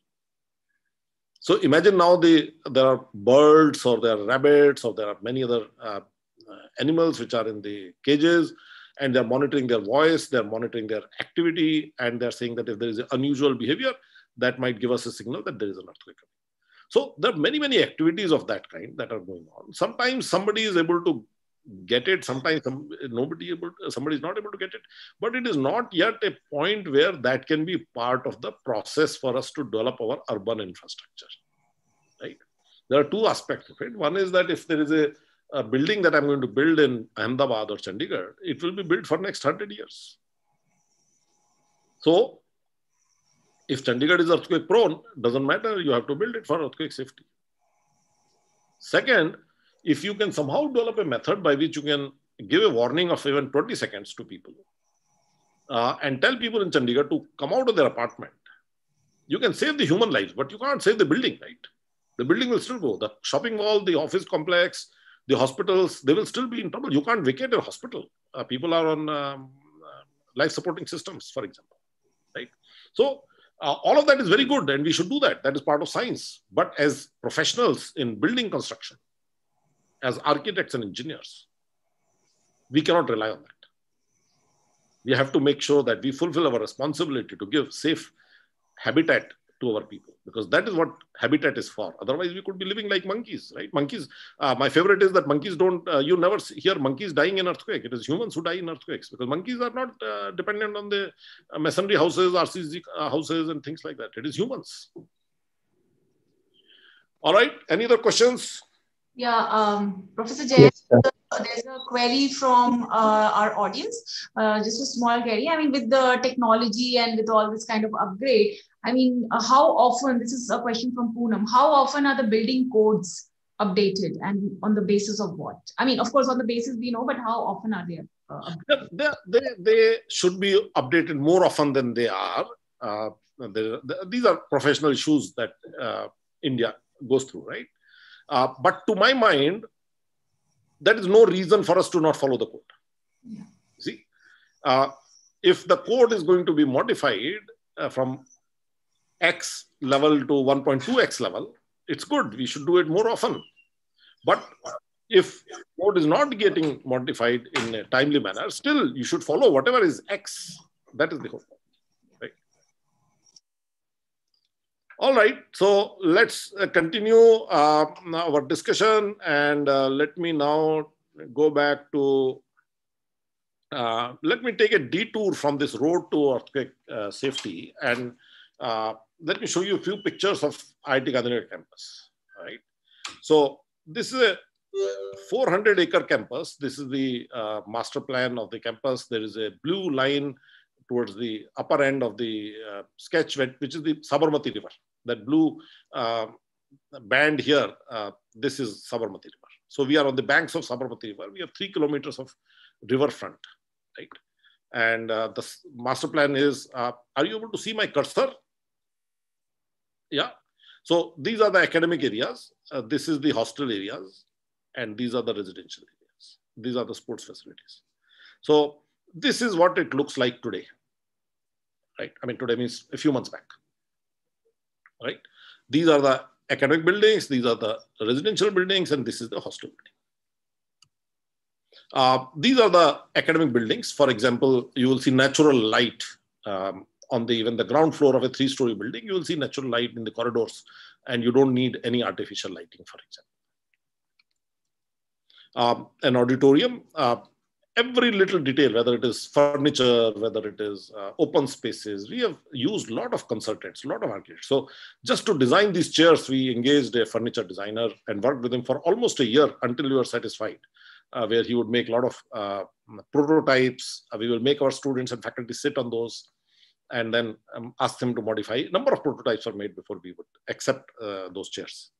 So imagine now the, there are birds or there are rabbits or there are many other uh, animals which are in the cages, and they're monitoring their voice, they're monitoring their activity, and they're saying that if there is unusual behavior, that might give us a signal that there is an earthquake. So there are many, many activities of that kind that are going on. Sometimes somebody is able to get it, sometimes some, nobody able, somebody is not able to get it, but it is not yet a point where that can be part of the process for us to develop our urban infrastructure, right? There are two aspects of it. One is that if there is a, a building that I'm going to build in Ahmedabad or Chandigarh, it will be built for next one hundred years. So if Chandigarh is earthquake prone, doesn't matter, you have to build it for earthquake safety. Second, if you can somehow develop a method by which you can give a warning of even twenty seconds to people uh, and tell people in Chandigarh to come out of their apartment, you can save the human lives, but you can't save the building, right? The building will still go. The shopping mall, the office complex, the hospitals, they will still be in trouble. You can't vacate a hospital. Uh, people are on um, uh, life supporting systems, for example, right? So uh, all of that is very good and we should do that. That is part of science. But as professionals in building construction, as architects and engineers, we cannot rely on that. We have to make sure that we fulfill our responsibility to give safe habitat to our people, because that is what habitat is for. Otherwise, we could be living like monkeys, right? Monkeys, uh, my favorite is that monkeys don't, uh, you never hear monkeys dying in earthquake. It is humans who die in earthquakes, because monkeys are not uh, dependent on the uh, masonry houses, R C C uh, houses and things like that. It is humans. All right, any other questions? Yeah, um, Professor Jain, yes, there's a query from uh, our audience, uh, just a small query. I mean, with the technology and with all this kind of upgrade, I mean, uh, how often, this is a question from Poonam, how often are the building codes updated and on the basis of what? I mean, of course, on the basis we know, but how often are they uh, updated? They, they, they should be updated more often than they are. Uh, they, they, these are professional issues that uh, India goes through, right? Uh, but to my mind, that is no reason for us to not follow the code. Yeah. See, uh, if the code is going to be modified uh, from X level to one point two X level, it's good. We should do it more often. But if code is not getting modified in a timely manner, still you should follow whatever is X. That is the whole point, right? All right. So let's uh, continue uh, our discussion, and uh, let me now go back to, uh, let me take a detour from this road to earthquake uh, safety, and uh, let me show you a few pictures of I I T Gandhinagar campus. All right. So this is a four hundred acre campus. This is the uh, master plan of the campus. There is a blue line towards the upper end of the uh, sketch, which is the Sabarmati River. That blue uh, band here, uh, this is Sabarmati River. So we are on the banks of Sabarmati River. We have three kilometers of riverfront, right? And uh, the master plan is, uh, are you able to see my cursor? Yeah. So these are the academic areas. Uh, this is the hostel areas. And these are the residential areas. These are the sports facilities. So this is what it looks like today, right? I mean, today means a few months back, right? These are the academic buildings. These are the residential buildings. And this is the hostel building. Uh, these are the academic buildings. For example, you will see natural light um, on the, even the ground floor of a three-story building. You will see natural light in the corridors, and you don't need any artificial lighting, for example. Um, an auditorium, uh, every little detail, whether it is furniture, whether it is uh, open spaces, we have used a lot of consultants, a lot of architects. So just to design these chairs, we engaged a furniture designer and worked with him for almost a year until we were satisfied, uh, where he would make a lot of uh, prototypes. Uh, we will make our students and faculty sit on those and then um, ask them to modify. A number of prototypes are made before we would accept uh, those chairs.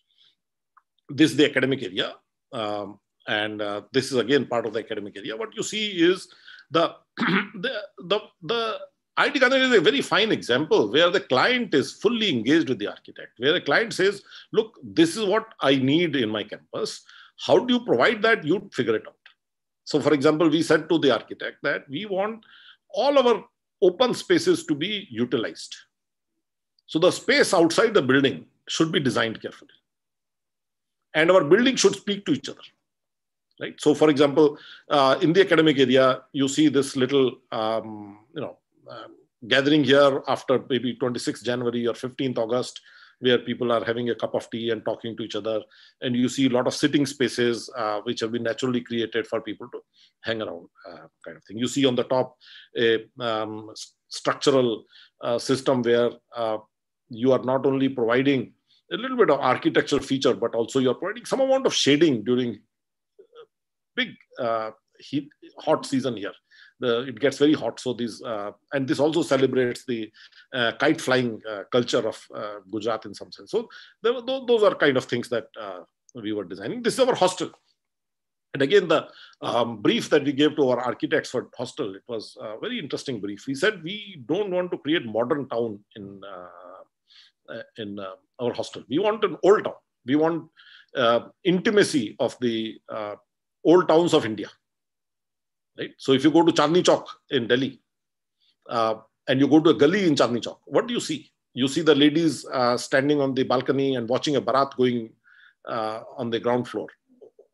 This is the academic area. Um, And uh, this is again part of the academic area. What you see is the, the, the, the I I T Gandhinagar is a very fine example where the client is fully engaged with the architect, where the client says, look, this is what I need in my campus. How do you provide that? You figure it out. So for example, we said to the architect that we want all our open spaces to be utilized. So the space outside the building should be designed carefully. And our building should speak to each other. Right. So, for example, uh, in the academic area, you see this little, um, you know, uh, gathering here after maybe twenty-sixth January or fifteenth August, where people are having a cup of tea and talking to each other. And you see a lot of sitting spaces, uh, which have been naturally created for people to hang around, uh, kind of thing. You see on the top a um, structural uh, system where uh, you are not only providing a little bit of architectural feature, but also you're providing some amount of shading during big uh, heat, hot season here. The, it gets very hot. So these, uh, and this also celebrates the uh, kite flying uh, culture of uh, Gujarat in some sense. So there, those are kind of things that uh, we were designing. This is our hostel. And again, the um, brief that we gave to our architects for hostel, it was a very interesting brief. We said, we don't want to create modern town in, uh, in uh, our hostel. We want an old town. We want uh, intimacy of the uh, old towns of India, right? So if you go to Chandni Chowk in Delhi uh, and you go to a gully in Chandni Chowk, what do you see? You see the ladies uh, standing on the balcony and watching a barat going uh, on the ground floor, right?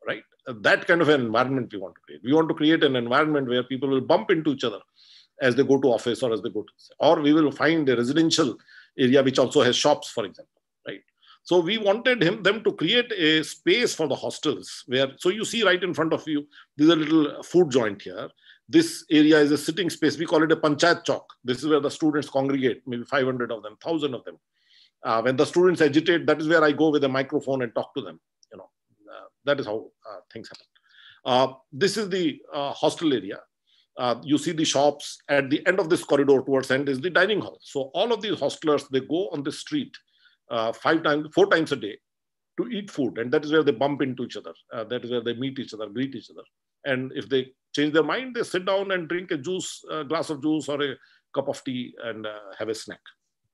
that kind of an environment we want to create. We want to create an environment where people will bump into each other as they go to office or as they go to, or we will find a residential area which also has shops, for example, right? So we wanted him, them to create a space for the hostels where, so you see right in front of you, there's a little food joint here. This area is a sitting space. We call it a Panchayat Chowk. This is where the students congregate, maybe five hundred of them, one thousand of them. Uh, when the students agitate, that is where I go with a microphone and talk to them. You know, uh, that is how uh, things happen. Uh, this is the uh, hostel area. Uh, you see the shops. At the end of this corridor towards end is the dining hall. So all of these hostelers, they go on the street uh, five times, four times a day to eat food. And that is where they bump into each other. Uh, that is where they meet each other, greet each other. And if they change their mind, they sit down and drink a juice, a glass of juice or a cup of tea and uh, have a snack.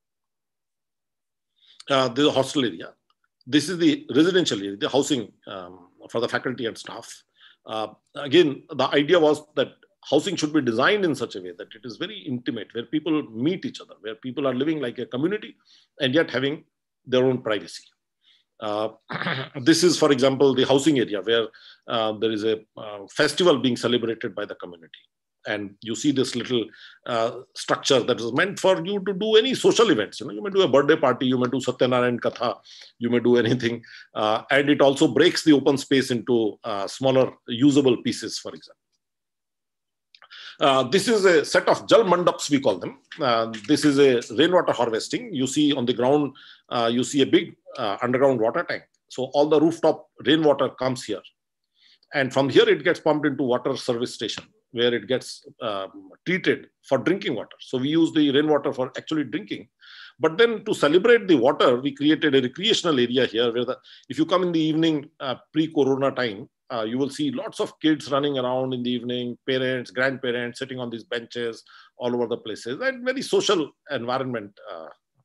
Uh, this is a hostel area. This is the residential area, the housing um, for the faculty and staff. Uh, again, the idea was that housing should be designed in such a way that it is very intimate, where people meet each other, where people are living like a community and yet having their own privacy. Uh, this is, for example, the housing area where uh, there is a uh, festival being celebrated by the community. And you see this little uh, structure that is meant for you to do any social events. You know, you may do a birthday party, you may do Satyanarayan Katha, you may do anything. Uh, and it also breaks the open space into uh, smaller usable pieces, for example. Uh, this is a set of Jal Mandaps, we call them. Uh, this is a rainwater harvesting. You see on the ground, uh, you see a big uh, underground water tank. So all the rooftop rainwater comes here. And from here, it gets pumped into water service station, where it gets um, treated for drinking water. So we use the rainwater for actually drinking. But then to celebrate the water, we created a recreational area here where the, if you come in the evening, uh, pre-corona time, uh, you will see lots of kids running around in the evening, parents, grandparents sitting on these benches all over the places, and very social environment. Uh,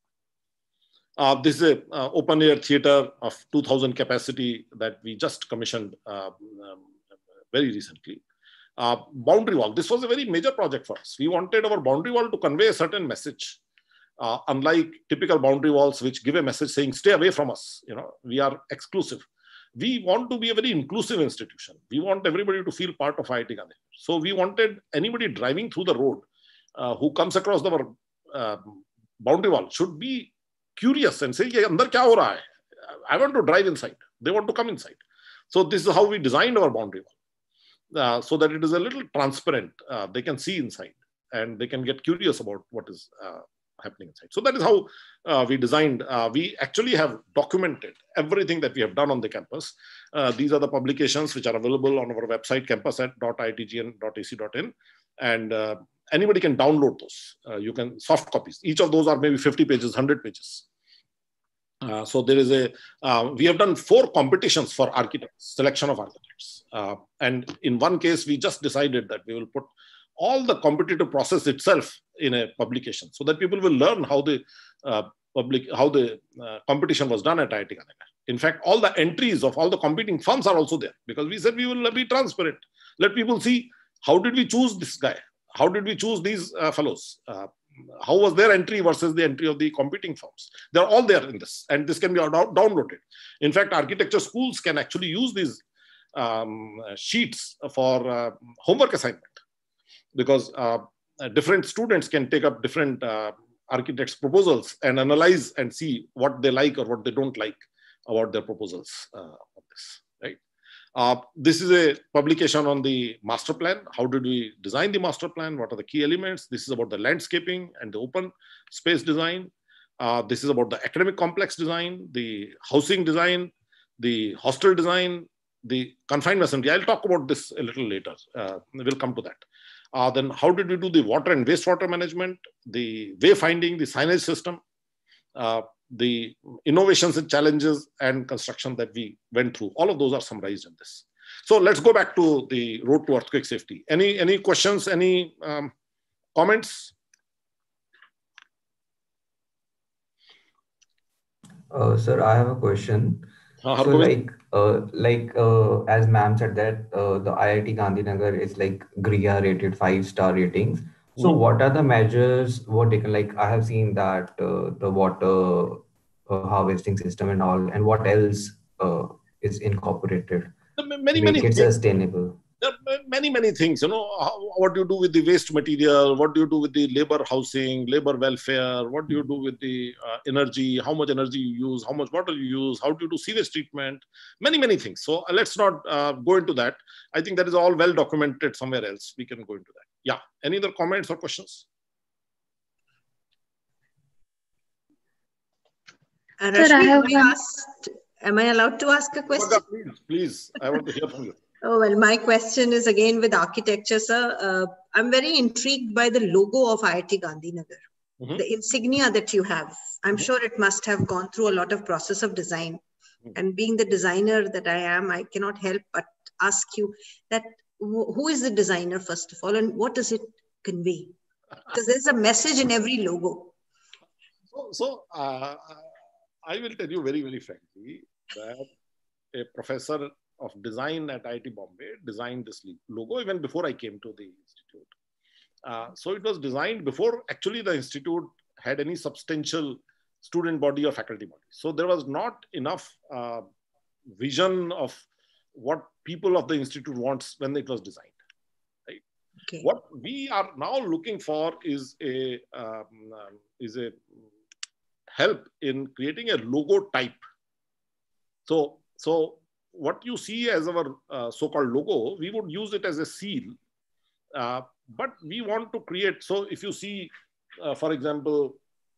uh, this is an uh, open air theater of two thousand capacity that we just commissioned uh, um, very recently. Uh, boundary wall. This was a very major project for us. We wanted our boundary wall to convey a certain message, uh, unlike typical boundary walls which give a message saying, stay away from us. You know, we are exclusive. We want to be a very inclusive institution. We want everybody to feel part of I I T Gandhinagar. So we wanted anybody driving through the road uh, who comes across our uh, boundary wall should be curious and say, "Ye andar kya ho raha hai? I want to drive inside." They want to come inside. So this is how we designed our boundary wall. Uh, so that it is a little transparent. Uh, they can see inside and they can get curious about what is uh, happening inside. So that is how uh, we designed. Uh, we actually have documented everything that we have done on the campus. Uh, these are the publications which are available on our website, campus dot I I T G N dot A C dot in. And uh, anybody can download those. Uh, you can soft copies. Each of those are maybe fifty pages, one hundred pages. Uh, so there is a, uh, we have done four competitions for architects, selection of architects. Uh, and in one case, we just decided that we will put all the competitive process itself in a publication so that people will learn how the uh, public, how the uh, competition was done at I I T Gandhinagar. In fact, all the entries of all the competing firms are also there because we said we will be transparent. Let people see how did we choose this guy? How did we choose these uh, fellows? Uh, How was their entry versus the entry of the competing firms? They're all there in this, and this can be downloaded. In fact, architecture schools can actually use these um, sheets for uh, homework assignment because uh, different students can take up different uh, architects' proposals and analyze and see what they like or what they don't like about their proposals uh, of this, right? Uh, this is a publication on the master plan. How did we design the master plan? What are the key elements? This is about the landscaping and the open space design. Uh, this is about the academic complex design, the housing design, the hostel design, the confined masonry. I'll talk about this a little later. Uh, we'll come to that. Uh, then how did we do the water and wastewater management, the wayfinding, the signage system, uh, the innovations and challenges and construction that we went through. All of those are summarized in this. So let's go back to the road to earthquake safety. Any, any questions, any um, comments? Uh, sir, I have a question. Uh, so like, uh, like uh, as ma'am said that uh, the I I T Gandhinagar is like G R I A rated five star ratings. So mm-hmm. what are the measures what they can, like I have seen that uh, the water uh, harvesting system and all, and what else uh, is incorporated? Many, make many it things. sustainable? There are many, many things, you know, how, what do you do with the waste material? What do you do with the labor housing, labor welfare? What do you do with the uh, energy? How much energy you use? How much water you use? How do you do sewage treatment? Many, many things. So uh, let's not uh, go into that. I think that is all well documented somewhere else. We can go into that. Yeah. Any other comments or questions? Uh, Rashmi, Sir, I have am, I one. asked, am I allowed to ask a question? Please, please. I want to hear from you. Oh, well, my question is again with architecture, sir. Uh, I'm very intrigued by the logo of I I T Gandhinagar, mm-hmm. the insignia that you have. I'm mm-hmm. sure it must have gone through a lot of process of design. Mm-hmm. And being the designer that I am, I cannot help but ask you that who is the designer, first of all, and what does it convey? Because there's a message in every logo. So, so uh, I will tell you very, very frankly that a professor of design at I I T Bombay designed this logo even before I came to the institute. Uh, so it was designed before actually the institute had any substantial student body or faculty body. So there was not enough uh, vision of what people of the institute wants when it was designed. Right? Okay. What we are now looking for is a um, is a help in creating a logo type. So so. What you see as our uh, so-called logo, we would use it as a seal, uh, but we want to create. So if you see, uh, for example,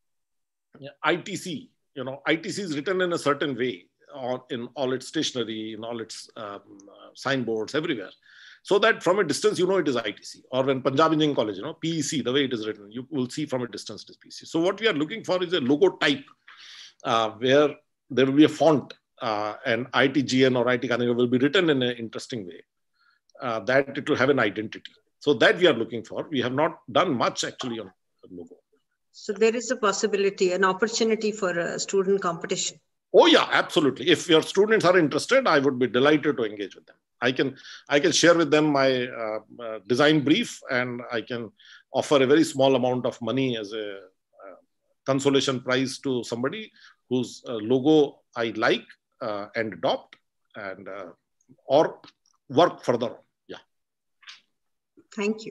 I T C, you know, I T C is written in a certain way on, in all its stationery, in all its um, uh, signboards, everywhere. So that from a distance, you know, it is I T C. Or when Punjab Engineering College, you know, P E C, the way it is written, you will see from a distance it is P E C. So what we are looking for is a logo type uh, where there will be a font Uh, and I T G N or I T Gandhinagar will be written in an interesting way, uh, that it will have an identity. So that we are looking for. We have not done much actually on the logo. So there is a possibility, an opportunity for a student competition. Oh yeah, absolutely. If your students are interested, I would be delighted to engage with them. I can, I can share with them my uh, uh, design brief, and I can offer a very small amount of money as a uh, consolation prize to somebody whose uh, logo I like. Uh, and adopt and uh, or work further on. Yeah. Thank you.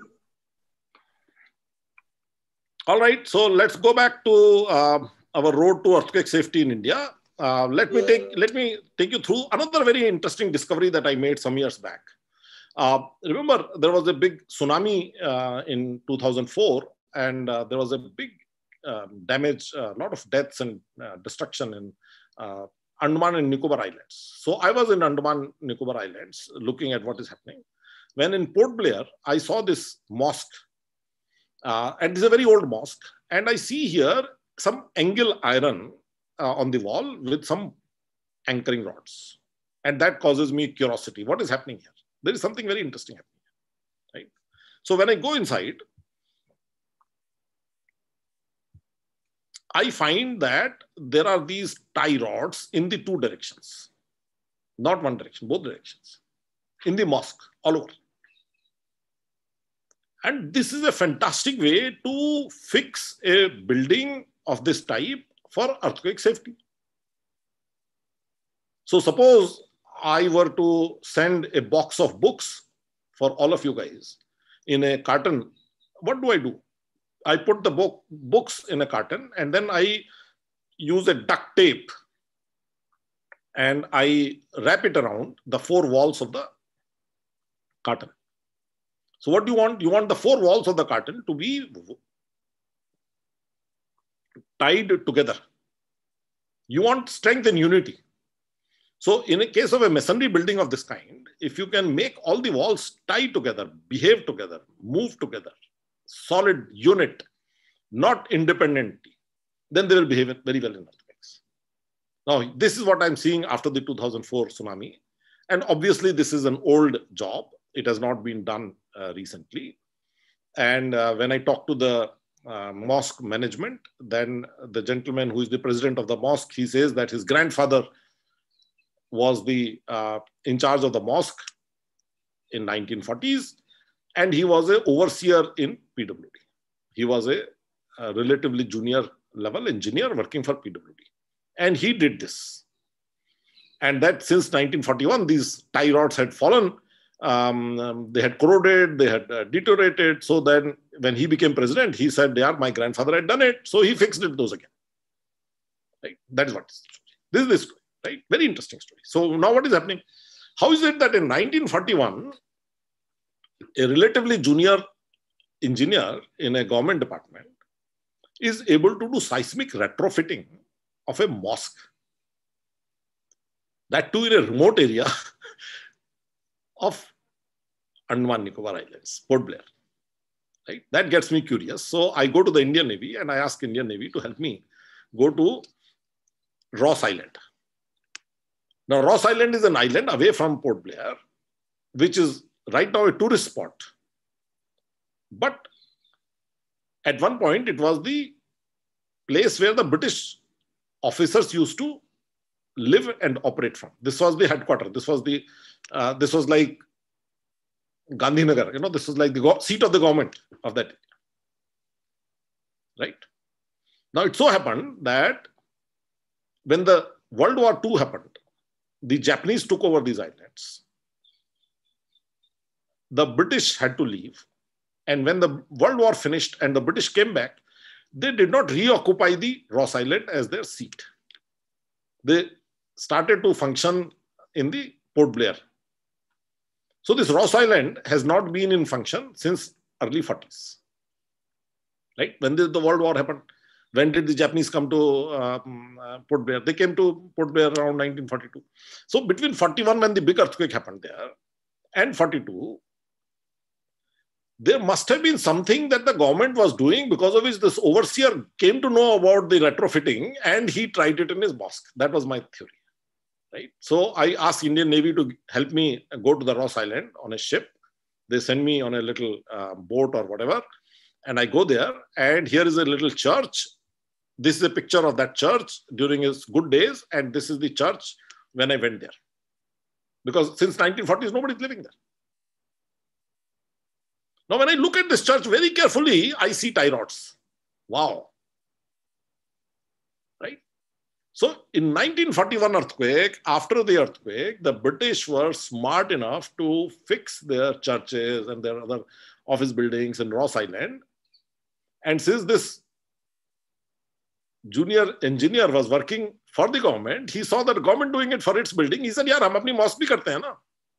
All right. So let's go back to uh, our road to earthquake safety in India. Uh, let me take let me take you through another very interesting discovery that I made some years back. Uh, remember, there was a big tsunami uh, in two thousand four, and uh, there was a big uh, damage, a uh, lot of deaths and uh, destruction in uh, Andaman and Nicobar Islands. So I was in Andaman Nicobar Islands looking at what is happening. When in Port Blair, I saw this mosque. Uh, and it's a very old mosque. And I see here some angle iron uh, on the wall with some anchoring rods. And that causes me curiosity. What is happening here? There is something very interesting happening here. Right? So when I go inside, I find that there are these tie rods in the two directions, not one direction, both directions, in the mosque, all over. And this is a fantastic way to fix a building of this type for earthquake safety. So suppose I were to send a box of books for all of you guys in a carton, what do I do? I put the book, books in a carton, and then I use a duct tape and I wrap it around the four walls of the carton. So what do you want? You want the four walls of the carton to be tied together. You want strength and unity. So in a case of a masonry building of this kind, if you can make all the walls tie together, behave together, move together, solid unit, not independently, then they will behave very well in earthquakes. Now, this is what I'm seeing after the two thousand four tsunami. And obviously, this is an old job. It has not been done uh, recently. And uh, when I talk to the uh, mosque management, then the gentleman who is the president of the mosque, he says that his grandfather was the uh, in charge of the mosque in nineteen forties. And he was an overseer in P W D. He was a, a relatively junior level engineer working for P W D. And he did this. And that since nineteen forty-one, these tie rods had fallen. Um, um, they had corroded, they had uh, deteriorated. So then when he became president, he said, yeah, my grandfather had done it. So he fixed it those again. Right? That is what this is the story, right? Very interesting story. So now what is happening? How is it that in nineteen forty-one, a relatively junior engineer in a government department is able to do seismic retrofitting of a mosque? That too in a remote area of Andaman Nicobar Islands, Port Blair. Right? That gets me curious. So I go to the Indian Navy and I ask Indian Navy to help me go to Ross Island. Now, Ross Island is an island away from Port Blair, which is right now a tourist spot. But at one point, it was the place where the British officers used to live and operate from. This was the headquarters. This was the, uh, this was like Gandhinagar. You know, this was like the seat of the government of that area. Right? Now, it so happened that when the World War Two happened, the Japanese took over these islands. The British had to leave. And when the World War finished and the British came back, they did not reoccupy the Ross Island as their seat. They started to function in the Port Blair. So this Ross Island has not been in function since early forties. Right? When did the World War happen? When did the Japanese come to um, uh, Port Blair? They came to Port Blair around nineteen forty-two. So between forty-one, when the big earthquake happened there, and forty-two, there must have been something that the government was doing because of which this overseer came to know about the retrofitting and he tried it in his mosque. That was my theory. Right? So I asked Indian Navy to help me go to the Ross Island on a ship. They send me on a little uh, boat or whatever. And I go there and here is a little church. This is a picture of that church during his good days. And this is the church when I went there. Because since nineteen forties, nobody's living there. Now, when I look at this church very carefully, I see tie rods. Wow. Right? So in nineteen forty-one earthquake, after the earthquake, the British were smart enough to fix their churches and their other office buildings in Ross Island. And since this junior engineer was working for the government, he saw that the government doing it for its building. He said, "Yaar, hum apni mosque bhi karte hain na."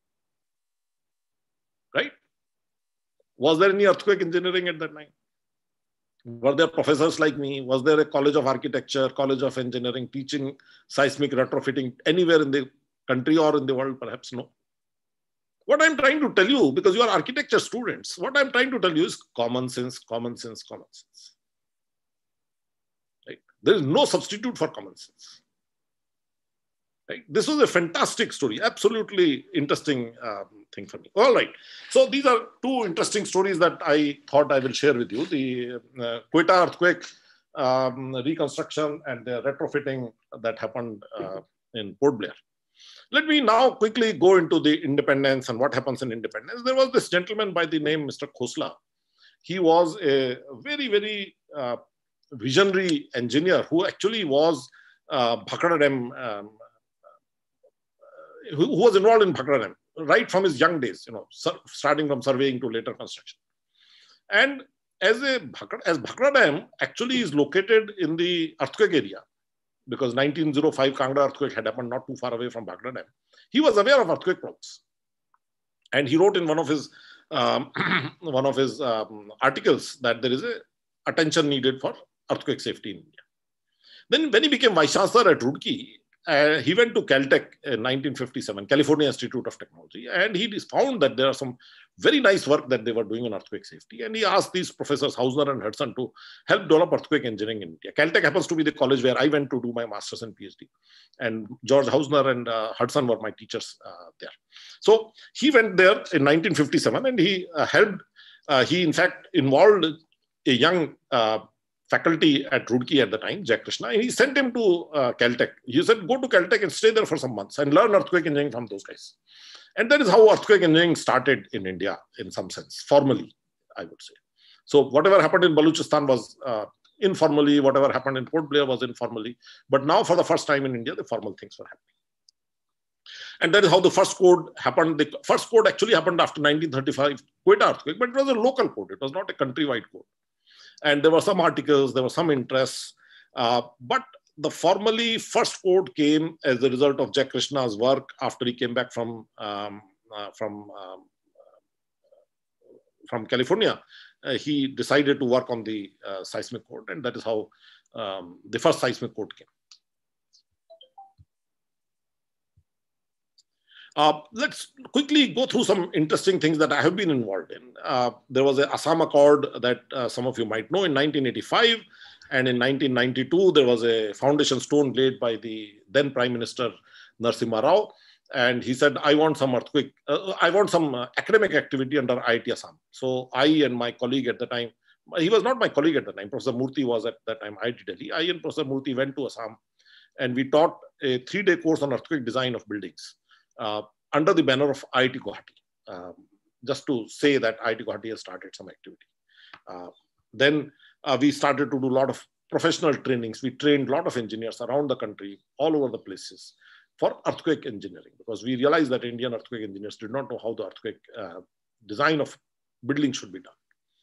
Right? Was there any earthquake engineering at that time? Were there professors like me? Was there a college of architecture, college of engineering teaching seismic retrofitting anywhere in the country or in the world? Perhaps no. What I'm trying to tell you, because you are architecture students, what I'm trying to tell you is common sense, common sense, common sense. Right? There is no substitute for common sense. Right? This was a fantastic story, absolutely interesting um, thing for me. All right. So these are two interesting stories that I thought I will share with you. The uh, Quetta earthquake um, reconstruction and the retrofitting that happened uh, in Port Blair. Let me now quickly go into the independence and what happens in independence. There was this gentleman by the name Mister Khosla. He was a very, very uh, visionary engineer who actually was uh, Bhakra Dam, um, who, who was involved in Bhakra Dam right from his young days, you know, starting from surveying to later construction. And as a Bhakra, as Bhakra Dam actually is located in the earthquake area, because nineteen oh five Kangra earthquake had happened not too far away from Bhakra Dam. He was aware of earthquake problems. And he wrote in one of his, um, one of his um, articles that there is a attention needed for earthquake safety in India. Then when he became Vice Chancellor at Roorkee, uh, he went to Caltech in nineteen fifty-seven, California Institute of Technology, and he found that there are some very nice work that they were doing on earthquake safety. And he asked these professors, Hausner and Hudson, to help develop earthquake engineering in India. Caltech happens to be the college where I went to do my master's and PhD. And George Hausner and uh, Hudson were my teachers uh, there. So he went there in nineteen fifty-seven and he uh, helped, uh, he in fact involved a young uh, faculty at Roorkee at the time, Jack Krishna, and he sent him to uh, Caltech. He said, go to Caltech and stay there for some months and learn earthquake engineering from those guys. And that is how earthquake engineering started in India, in some sense, formally, I would say. So whatever happened in Baluchistan was uh, informally, whatever happened in Port Blair was informally. But now for the first time in India, the formal things were happening. And that is how the first code happened. The first code actually happened after nineteen thirty-five Quetta earthquake, but it was a local code. It was not a countrywide code. And there were some articles, there were some interests, uh, but the formally first code came as a result of Jack Krishna's work after he came back from um, uh, from um, from California. Uh, he decided to work on the uh, seismic code, and that is how um, the first seismic code came. Uh, let's quickly go through some interesting things that I have been involved in. Uh, there was an Assam Accord that uh, some of you might know in nineteen eighty-five, and in nineteen ninety-two, there was a foundation stone laid by the then Prime Minister Narasimha Rao, and he said, I want some earthquake, uh, I want some uh, academic activity under I I T Assam. So I and my colleague at the time, he was not my colleague at the time, Professor Murthy was at that time I I T Delhi. I and Professor Murthy went to Assam, and we taught a three-day course on earthquake design of buildings. Uh, under the banner of I I T Guwahati, um, just to say that I I T Guwahati has started some activity. Uh, then uh, we started to do a lot of professional trainings. We trained a lot of engineers around the country, all over the places, for earthquake engineering, because we realized that Indian earthquake engineers did not know how the earthquake uh, design of buildings should be done.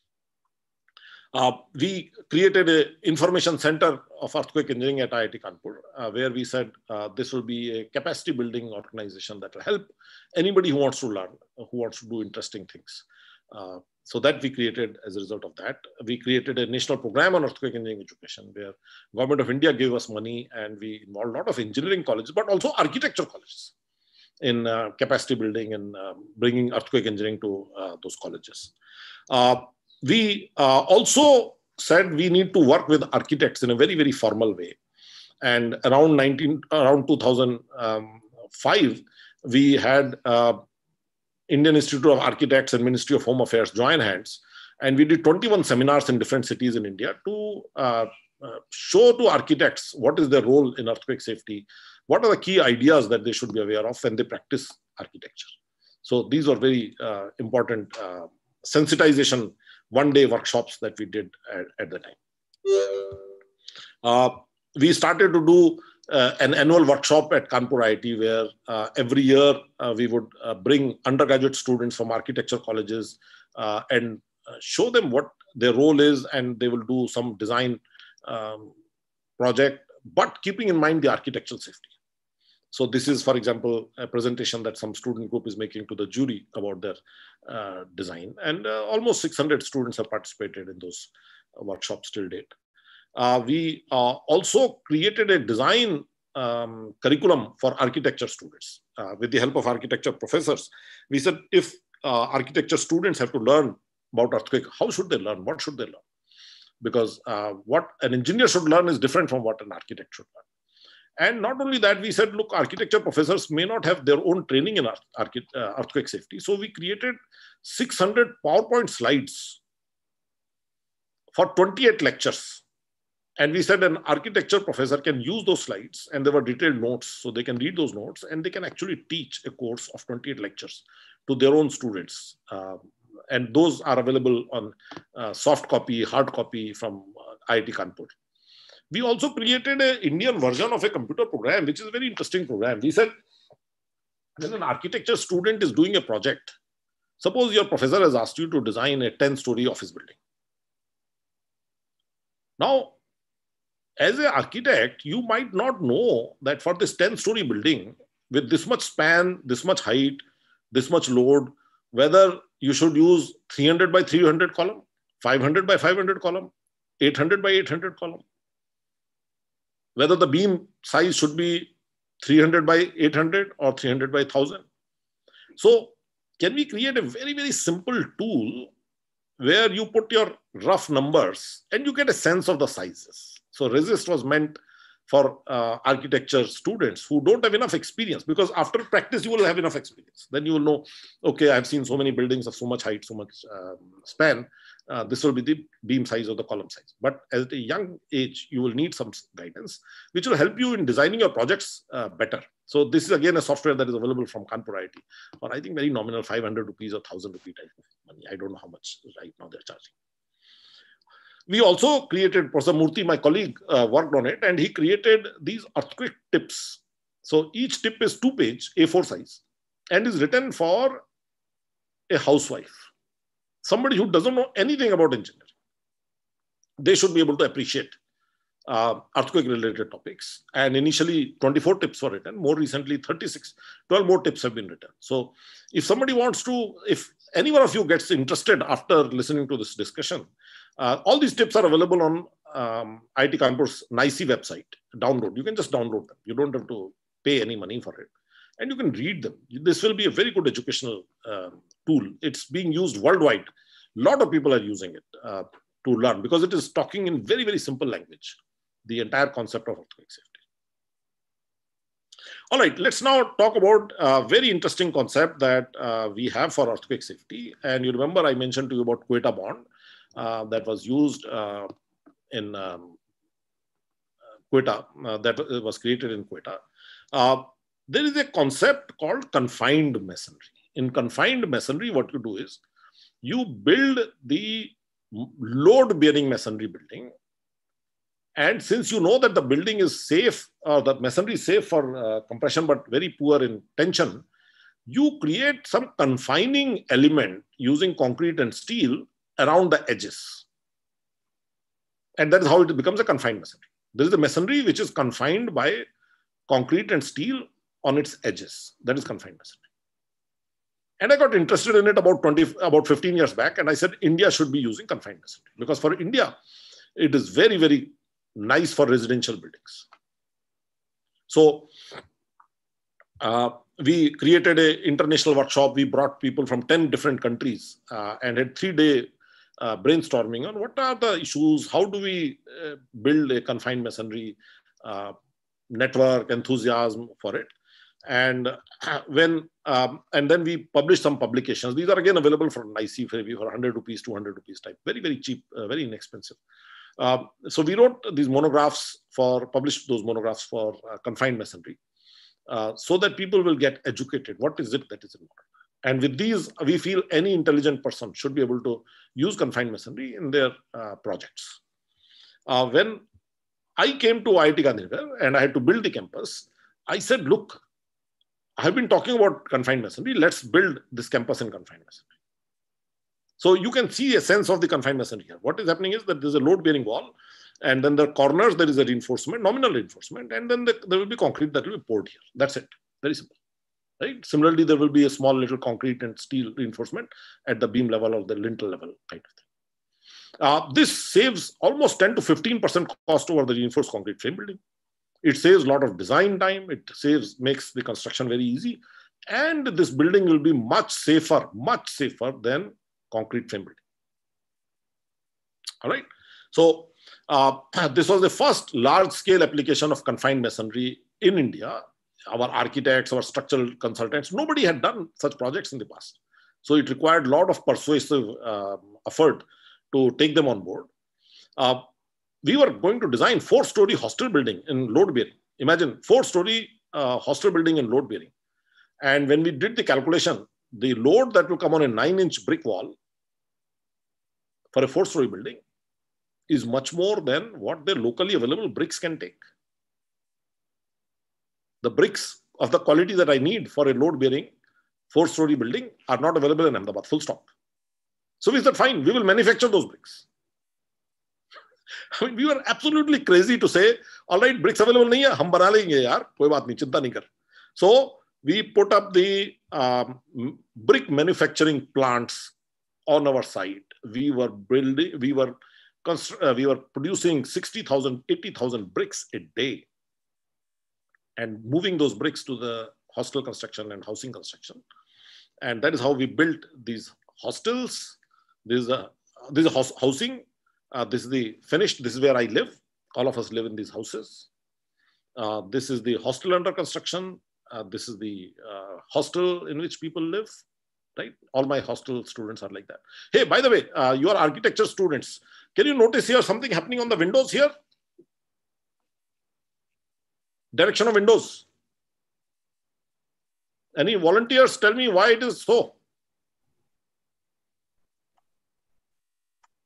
Uh, we created an information center of earthquake engineering at I I T Kanpur, uh, where we said uh, this will be a capacity building organization that will help anybody who wants to learn, who wants to do interesting things. Uh, so that we created as a result of that. We created a national program on earthquake engineering education, where Government of India gave us money, and we involved a lot of engineering colleges, but also architecture colleges in uh, capacity building and uh, bringing earthquake engineering to uh, those colleges. Uh, We uh, also said we need to work with architects in a very, very formal way. And around nineteen, around two thousand five, we had uh, Indian Institute of Architects and Ministry of Home Affairs join hands, and we did twenty-one seminars in different cities in India to uh, uh, show to architects what is their role in earthquake safety, what are the key ideas that they should be aware of when they practice architecture. So these are very uh, important uh, sensitization one-day workshops that we did at, at the time. Uh, we started to do uh, an annual workshop at Kanpur I I T, where uh, every year uh, we would uh, bring undergraduate students from architecture colleges uh, and uh, show them what their role is, and they will do some design um, project, but keeping in mind the architectural safety. So this is, for example, a presentation that some student group is making to the jury about their uh, design. And uh, almost six hundred students have participated in those uh, workshops till date. Uh, we uh, also created a design um, curriculum for architecture students. Uh, with the help of architecture professors, we said, if uh, architecture students have to learn about earthquake, how should they learn? What should they learn? Because uh, what an engineer should learn is different from what an architect should learn. And not only that, we said, look, architecture professors may not have their own training in earthquake safety. So we created six hundred PowerPoint slides for twenty-eight lectures. And we said an architecture professor can use those slides, and there were detailed notes, so they can read those notes, and they can actually teach a course of twenty-eight lectures to their own students. Uh, and those are available on uh, soft copy, hard copy from uh, I I T Kanpur. We also created an Indian version of a computer program, which is a very interesting program. We said, when an architecture student is doing a project, suppose your professor has asked you to design a ten-story office building. Now, as an architect, you might not know that for this ten-story building, with this much span, this much height, this much load, whether you should use three hundred by three hundred column, five hundred by five hundred column, eight hundred by eight hundred column, whether the beam size should be three hundred by eight hundred or three hundred by one thousand. So can we create a very, very simple tool where you put your rough numbers and you get a sense of the sizes? So RESIST was meant for uh, architecture students who don't have enough experience, because after practice, you will have enough experience. Then you will know, okay, I've seen so many buildings of so much height, so much um, span. Uh, this will be the beam size or the column size. But at a young age, you will need some guidance, which will help you in designing your projects uh, better. So this is again a software that is available from Kanpur I I T for, I think, very nominal five hundred rupees or one thousand rupee type of money. I don't know how much right now they're charging. We also created, Professor Murthy, my colleague, uh, worked on it, and he created these earthquake tips So each tip is two page, A four size, and is written for a housewife, somebody who doesn't know anything about engineering. They should be able to appreciate uh, earthquake-related topics. And initially, twenty-four tips were written. More recently, thirty-six, twelve more tips have been written. So if somebody wants to, if any one of you gets interested after listening to this discussion, uh, all these tips are available on um, I I T Kanpur's NICE website. Download. You can just download them. You don't have to pay any money for it. And you can read them. This will be a very good educational uh, tool. It's being used worldwide. A lot of people are using it uh, to learn because it is talking in very, very simple language, the entire concept of earthquake safety. All right, let's now talk about a very interesting concept that uh, we have for earthquake safety. And you remember I mentioned to you about Quetta bond uh, that was used uh, in um, Quetta, uh, that was created in Quetta. Uh, there is a concept called confined masonry. In confined masonry, what you do is you build the load-bearing masonry building. And since you know that the building is safe, or the masonry is safe for uh, compression, but very poor in tension, you create some confining element using concrete and steel around the edges. And that is how it becomes a confined masonry. There is a masonry which is confined by concrete and steel on its edges. That is confined masonry. And I got interested in it about twenty, about fifteen years back. And I said, India should be using confined masonry. Because for India, it is very, very nice for residential buildings. So uh, we created an international workshop. We brought people from ten different countries uh, and had three-day uh, brainstorming on what are the issues, how do we uh, build a confined masonry uh, network, enthusiasm for it. And when um, and then we published some publications. These are again available for NICE for one hundred rupees, two hundred rupees type, very, very cheap, uh, very inexpensive. Uh, so we wrote these monographs for, published those monographs for uh, confined masonry uh, so that people will get educated. What is it that is involved? And with these, we feel any intelligent person should be able to use confined masonry in their uh, projects. Uh, when I came to I I T Gandhinagar and I had to build the campus, I said, look, I've been talking about confined masonry. Let's build this campus in confined masonry. So you can see a sense of the confined masonry here. What is happening is that there's a load-bearing wall, and then the corners, there is a reinforcement, nominal reinforcement, and then the, there will be concrete that will be poured here. That's it. Very simple. Right? Similarly, there will be a small little concrete and steel reinforcement at the beam level or the lintel level kind of thing. Uh, this saves almost ten to fifteen percent cost over the reinforced concrete frame building. It saves a lot of design time. It saves, makes the construction very easy. And this building will be much safer, much safer than concrete frame building. All right. So uh, this was the first large-scale application of confined masonry in India. Our architects, our structural consultants, nobody had done such projects in the past. So it required a lot of persuasive uh, effort to take them on board. Uh, we were going to design four-story hostel building in load-bearing. Imagine four-story uh, hostel building in load-bearing. And when we did the calculation, the load that will come on a nine-inch brick wall for a four-story building is much more than what the locally available bricks can take. The bricks of the quality that I need for a load-bearing four-story building are not available in Ahmedabad, full stop. So we said, fine, we will manufacture those bricks. I mean, we were absolutely crazy to say, all right, bricks available nahi hai, hum bana lenge yaar, koi baat nahi, chinta nahi kar. So we put up the um, brick manufacturing plants on our site. We were building, we were, uh, we were producing sixty thousand, eighty thousand bricks a day and moving those bricks to the hostel construction and housing construction. And that is how we built these hostels. This is a, this is a housing. Uh, this is the finished, this is where I live. All of us live in these houses. Uh, this is the hostel under construction. Uh, this is the uh, hostel in which people live, right? All my hostel students are like that. Hey, by the way, uh, you are architecture students. Can you notice here something happening on the windows here? Direction of windows. Any volunteers tell me why it is so?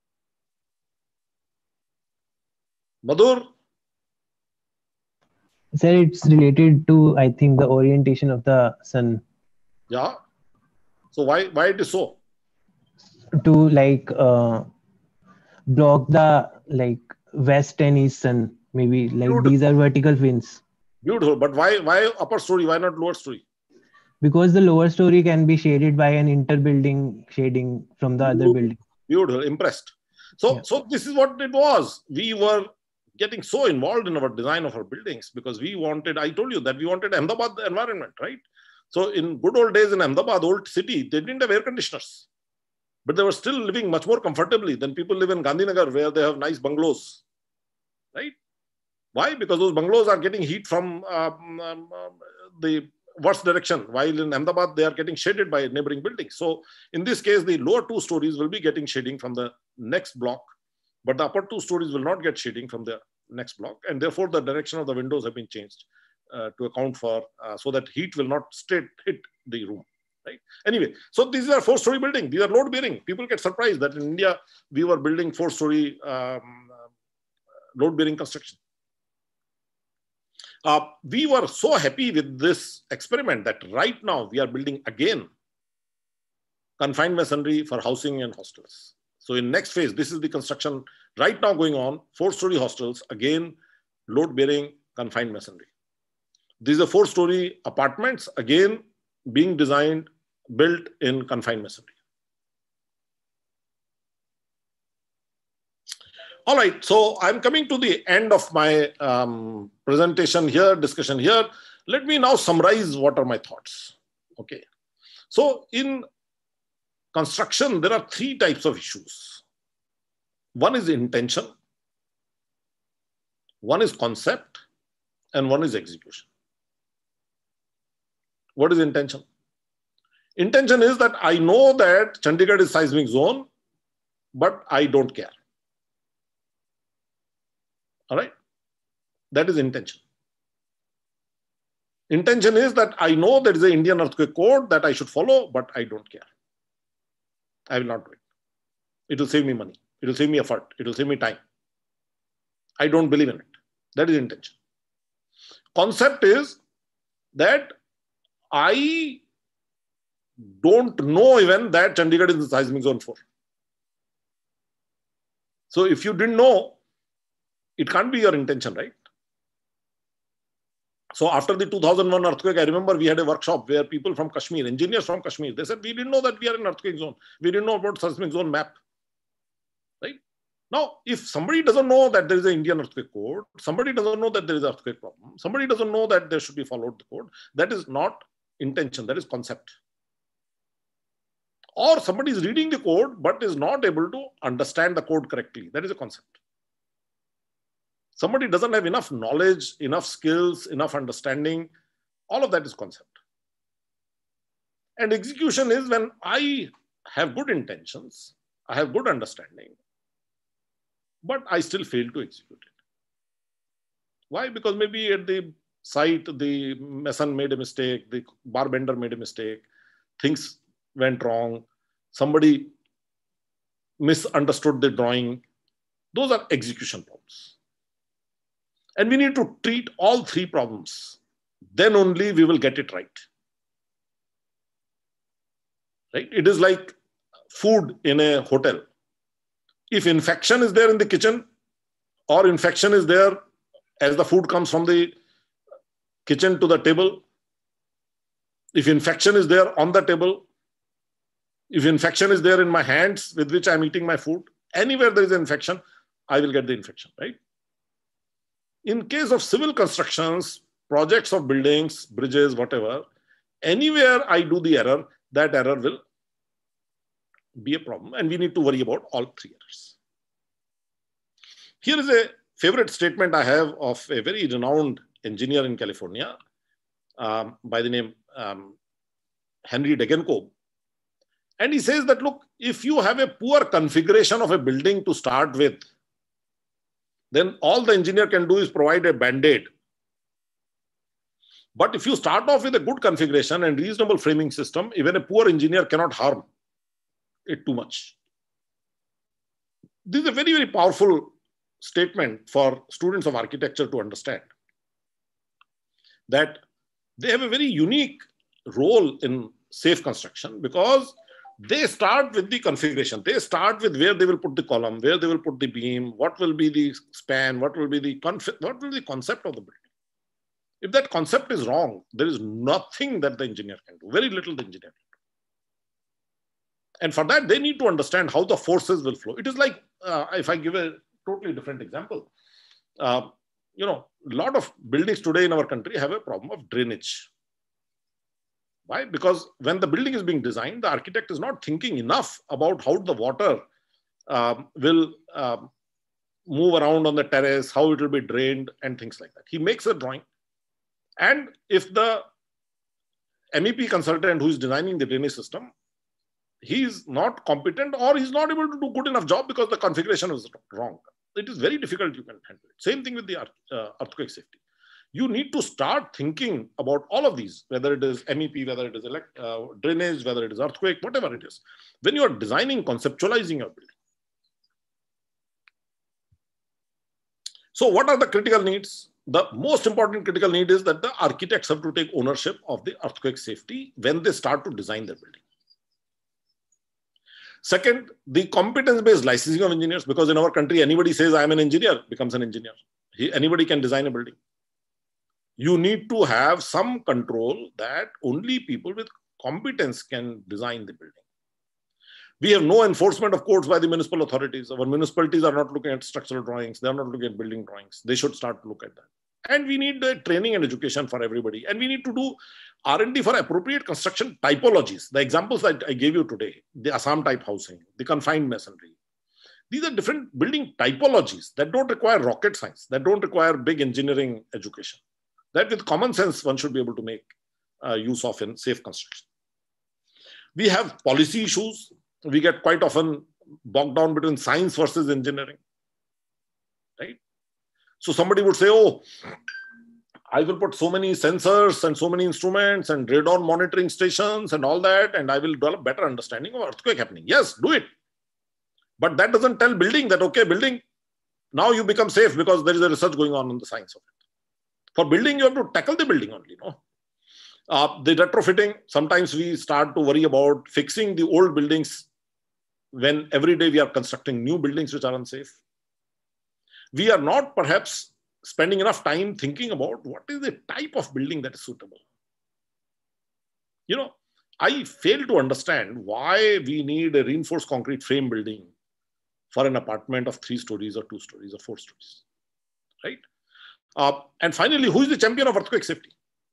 Madhur? Sir, it's related to, I think, the orientation of the sun. Yeah. So why, why it is so? To like uh, block the like west and east sun. Maybe like Beautiful. these are vertical fins. Beautiful. But why, why upper story? Why not lower story? Because the lower story can be shaded by an inter-building shading from the other building. Beautiful. Impressed. So, Yeah. so this is what it was. We were getting so involved in our design of our buildings because we wanted, I told you that we wanted Ahmedabad environment, right? So in good old days in Ahmedabad, old city, they didn't have air conditioners, but they were still living much more comfortably than people live in Gandhinagar where they have nice bungalows, right? Why? Because those bungalows are getting heat from um, um, the worst direction, while in Ahmedabad, they are getting shaded by neighboring buildings. So in this case, the lower two stories will be getting shading from the next block, but the upper two stories will not get shading from the next block. And therefore, the direction of the windows have been changed uh, to account for, uh, so that heat will not straight hit the room, right? Anyway, so these are four-story building. These are load-bearing. People get surprised that in India, we were building four-story um, load-bearing construction. Uh, we were so happy with this experiment that right now we are building again confined masonry for housing and hostels. So in next phase, this is the construction right now going on, four-story hostels, again, load-bearing confined masonry. These are four-story apartments, again, being designed, built in confined masonry. All right, so I'm coming to the end of my um, presentation here, discussion here. Let me now summarize what are my thoughts. Okay, so in construction, there are three types of issues. One is intention, one is concept, and one is execution. What is intention? Intention is that I know that Chandigarh is seismic zone, but I don't care. All right, that is intention. Intention is that I know there is an Indian earthquake code that I should follow, but I don't care. I will not do it. It will save me money. It will save me effort. It will save me time. I don't believe in it. That is intention. Concept is that I don't know even that Chandigarh is in seismic zone four. So if you didn't know, it can't be your intention, right? So after the two thousand one earthquake, I remember we had a workshop where people from Kashmir, engineers from Kashmir, they said, we didn't know that we are in earthquake zone. We didn't know about seismic zone map, right? Now, if somebody doesn't know that there is an Indian earthquake code, somebody doesn't know that there is an earthquake problem, somebody doesn't know that there should be followed the code, that is not intention, that is concept. Or somebody is reading the code, but is not able to understand the code correctly. That is a concept. Somebody doesn't have enough knowledge, enough skills, enough understanding. All of that is concept. And execution is when I have good intentions, I have good understanding, but I still fail to execute it. Why? Because maybe at the site, the mason made a mistake, the bar bender made a mistake, things went wrong, somebody misunderstood the drawing. Those are execution problems. And we need to treat all three problems. Then only we will get it right. Right? It is like food in a hotel. If infection is there in the kitchen, or infection is there as the food comes from the kitchen to the table, if infection is there on the table, if infection is there in my hands with which I'm eating my food, anywhere there is an infection, I will get the infection, right? In case of civil constructions, projects of buildings, bridges, whatever, anywhere I do the error, that error will be a problem, and we need to worry about all three errors. Here is a favorite statement I have of a very renowned engineer in California um, by the name um, Henry Degenkolb. And he says that, look, if you have a poor configuration of a building to start with, then all the engineer can do is provide a band-aid. But if you start off with a good configuration and reasonable framing system, even a poor engineer cannot harm it too much. This is a very, very powerful statement for students of architecture to understand. that they have a very unique role in safe construction because they start with the configuration. They start with where they will put the column, where they will put the beam, what will be the span, what will be the what will be the concept of the building. If that concept is wrong, there is nothing that the engineer can do, very little the engineer can do. And for that, they need to understand how the forces will flow. It is like, uh, if I give a totally different example, uh, you know, a lot of buildings today in our country have a problem of drainage. Why? Because when the building is being designed, the architect is not thinking enough about how the water um, will um, move around on the terrace, how it will be drained and things like that. He makes a drawing. And if the M E P consultant who is designing the drainage system, he is not competent or he's not able to do good enough job because the configuration is wrong, it is very difficult you can handle it. Same thing with the uh, earthquake safety. You need to start thinking about all of these, whether it is M E P, whether it is elect, uh, drainage, whether it is earthquake, whatever it is. When you are designing, conceptualizing your building. So what are the critical needs? The most important critical need is that the architects have to take ownership of the earthquake safety when they start to design their building. Second, the competence-based licensing of engineers, because in our country, anybody says, I am an engineer, becomes an engineer. He, anybody can design a building. You need to have some control that only people with competence can design the building. We have no enforcement of codes by the municipal authorities. Our municipalities are not looking at structural drawings. They are not looking at building drawings. They should start to look at that. And we need uh, training and education for everybody. And we need to do R and D for appropriate construction typologies. The examples that I gave you today, the Assam type housing, the confined masonry. These are different building typologies that don't require rocket science, that don't require big engineering education. That with common sense, one should be able to make uh, use of in safe construction. We have policy issues. We get quite often bogged down between science versus engineering, right? So somebody would say, oh, I will put so many sensors and so many instruments and radon monitoring stations and all that, and I will develop better understanding of earthquake happening. Yes, do it. But that doesn't tell building that, okay, building, now you become safe because there is a research going on in the science of it. For building, you have to tackle the building only, no? Uh, the retrofitting, sometimes we start to worry about fixing the old buildings when every day we are constructing new buildings which are unsafe. We are not perhaps spending enough time thinking about what is the type of building that is suitable. You know, I fail to understand why we need a reinforced concrete frame building for an apartment of three stories or two stories or four stories, right? Uh, and finally, who is the champion of earthquake safety?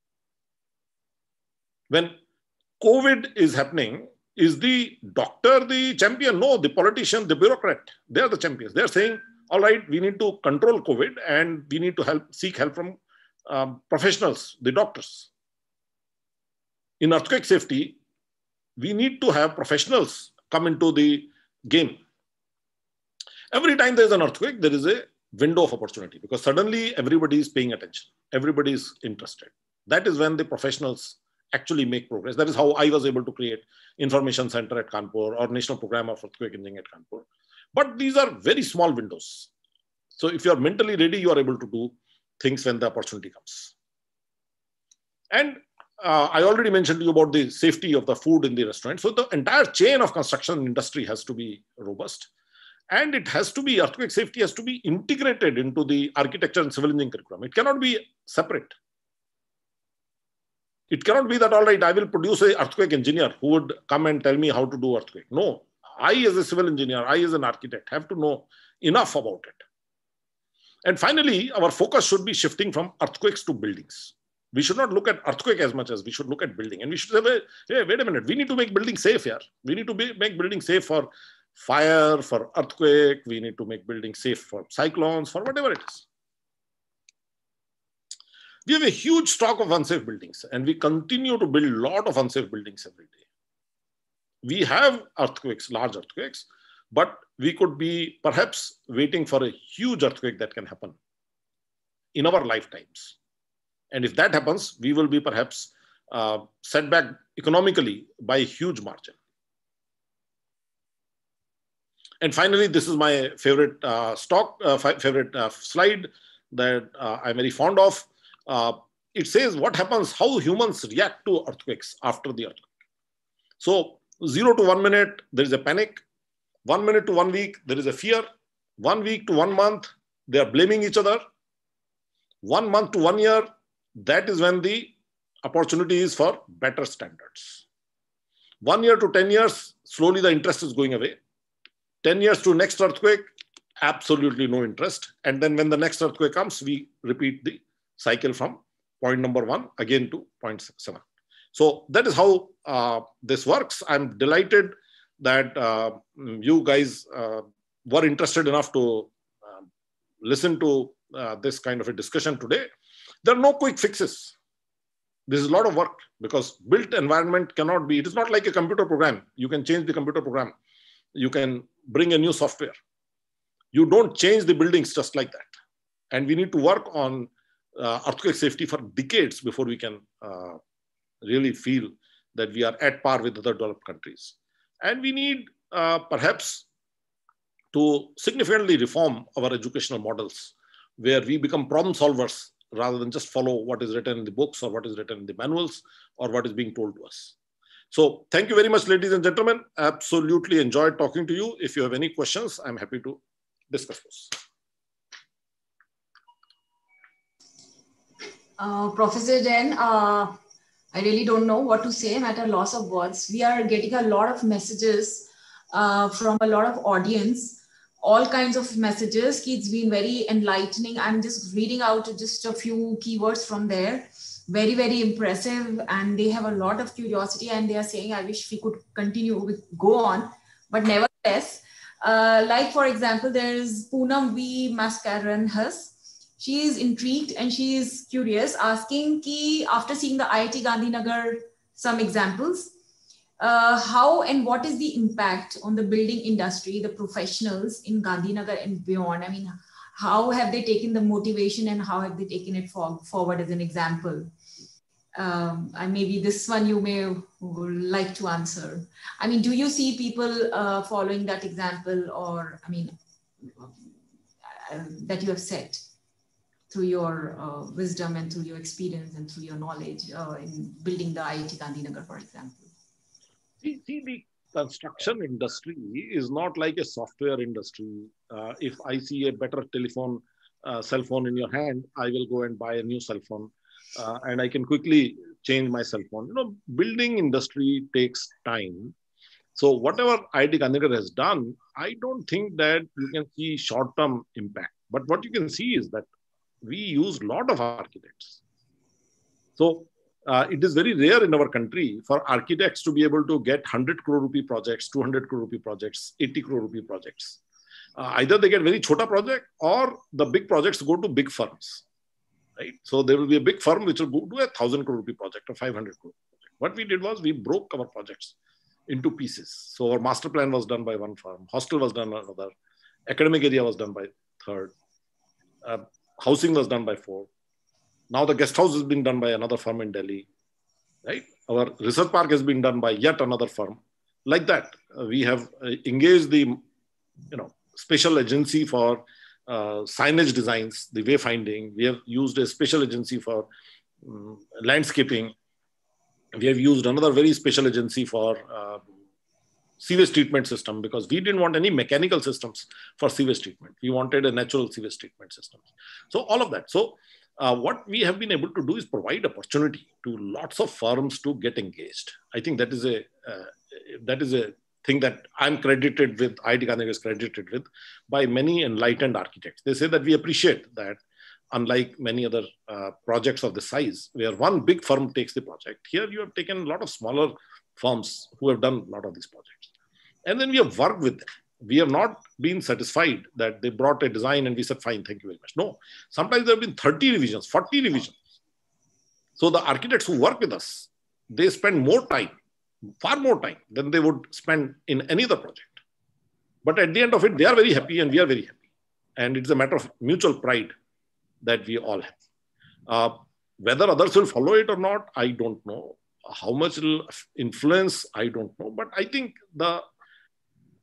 When COVID is happening, is the doctor the champion? No, the politician, the bureaucrat, they are the champions. They are saying, all right, we need to control COVID and we need to help, seek help from um, professionals, the doctors. In earthquake safety, we need to have professionals come into the game. Every time there is an earthquake, there is a window of opportunity because suddenly everybody is paying attention. Everybody is interested. That is when the professionals actually make progress. That is how I was able to create Information Center at Kanpur or National Program of Earthquake Engineering at Kanpur. But these are very small windows. So if you are mentally ready, you are able to do things when the opportunity comes. And uh, I already mentioned to you about the safety of the food in the restaurant. So the entire chain of construction industry has to be robust. And it has to be, earthquake safety has to be integrated into the architecture and civil engineering curriculum. It cannot be separate. It cannot be that, all right, I will produce an earthquake engineer who would come and tell me how to do earthquake. No, I as a civil engineer, I as an architect have to know enough about it. And finally, our focus should be shifting from earthquakes to buildings. We should not look at earthquake as much as we should look at building. And we should say, hey, wait a minute, we need to make buildings safe here. We need to be, make buildings safe for fire, for earthquake. We need to make buildings safe for cyclones, for whatever it is. We have a huge stock of unsafe buildings and we continue to build a lot of unsafe buildings every day. We have earthquakes, large earthquakes, but we could be perhaps waiting for a huge earthquake that can happen in our lifetimes. And if that happens, we will be perhaps uh, set back economically by a huge margin. And finally, this is my favorite uh, stock, uh, favorite uh, slide that uh, I'm very fond of. Uh, it says what happens, how humans react to earthquakes after the earthquake. So zero to one minute, there is a panic. One minute to one week, there is a fear. One week to one month, they are blaming each other. One month to one year, that is when the opportunity is for better standards. One year to ten years, slowly the interest is going away. ten years to next earthquake, absolutely no interest. And then when the next earthquake comes, we repeat the cycle from point number one again to point seven. So that is how uh, this works. I'm delighted that uh, you guys uh, were interested enough to uh, listen to uh, this kind of a discussion today. There are no quick fixes. This is a lot of work because built environment cannot be, it is not like a computer program. You can change the computer program. You can bring a new software. You don't change the buildings just like that. And we need to work on uh, earthquake safety for decades before we can uh, really feel that we are at par with other developed countries. And we need uh, perhaps to significantly reform our educational models where we become problem solvers rather than just follow what is written in the books or what is written in the manuals or what is being told to us. So thank you very much, ladies and gentlemen. Absolutely enjoyed talking to you. If you have any questions, I'm happy to discuss those. Uh, Professor Jain, uh, I really don't know what to say. I'm at a loss of words. We are getting a lot of messages uh, from a lot of audience, all kinds of messages. It's been very enlightening. I'm just reading out just a few keywords from there. Very, very impressive. And they have a lot of curiosity and they are saying, I wish we could continue, with, go on, but nevertheless, uh, like for example, there is Poonam V. Mascarenhas. She is intrigued and she is curious, asking ki, after seeing the I I T Gandhinagar, some examples, uh, how and what is the impact on the building industry, the professionals in Gandhinagar and beyond? I mean, how have they taken the motivation and how have they taken it for, forward as an example? Um, and maybe this one you may like to answer. I mean, do you see people uh, following that example or, I mean, uh, that you have set through your uh, wisdom and through your experience and through your knowledge uh, in building the I I T Gandhinagar, for example? See, see, the construction industry is not like a software industry. Uh, if I see a better telephone, uh, cell phone in your hand, I will go and buy a new cell phone. Uh, and I can quickly change my cell phone. You know, building industry takes time. So whatever I I T Gandhinagar has done, I don't think that you can see short-term impact. But what you can see is that we use a lot of architects. So uh, it is very rare in our country for architects to be able to get one hundred crore rupee projects, two hundred crore rupee projects, eighty crore rupee projects. Uh, either they get very chota project or the big projects go to big firms. Right? So there will be a big firm which will go to a thousand crore rupee project or five hundred crore project. What we did was we broke our projects into pieces. So our master plan was done by one firm, hostel was done by another, academic area was done by third, uh, housing was done by four. Now the guest house has been done by another firm in Delhi. Right? Our research park has been done by yet another firm. Like that, uh, we have uh, engaged the, you know, special agency for Uh, signage designs, the wayfinding. We have used a special agency for um, landscaping. We have used another very special agency for uh, sewage treatment system because we didn't want any mechanical systems for sewage treatment. We wanted a natural sewage treatment system. So all of that. So uh, what we have been able to do is provide opportunity to lots of firms to get engaged. I think that is a uh, that is a thing that I'm credited with, I I T Gandhinagar is credited with by many enlightened architects. They say that we appreciate that unlike many other uh, projects of this size, where one big firm takes the project, here you have taken a lot of smaller firms who have done a lot of these projects. And then we have worked with them. We have not been satisfied that they brought a design and we said, fine, thank you very much. No, sometimes there have been thirty revisions, forty revisions. So the architects who work with us, they spend more time, far more time than they would spend in any other project. But at the end of it, they are very happy and we are very happy. And it's a matter of mutual pride that we all have. Uh, whether others will follow it or not, I don't know. How much it will influence, I don't know. But I think the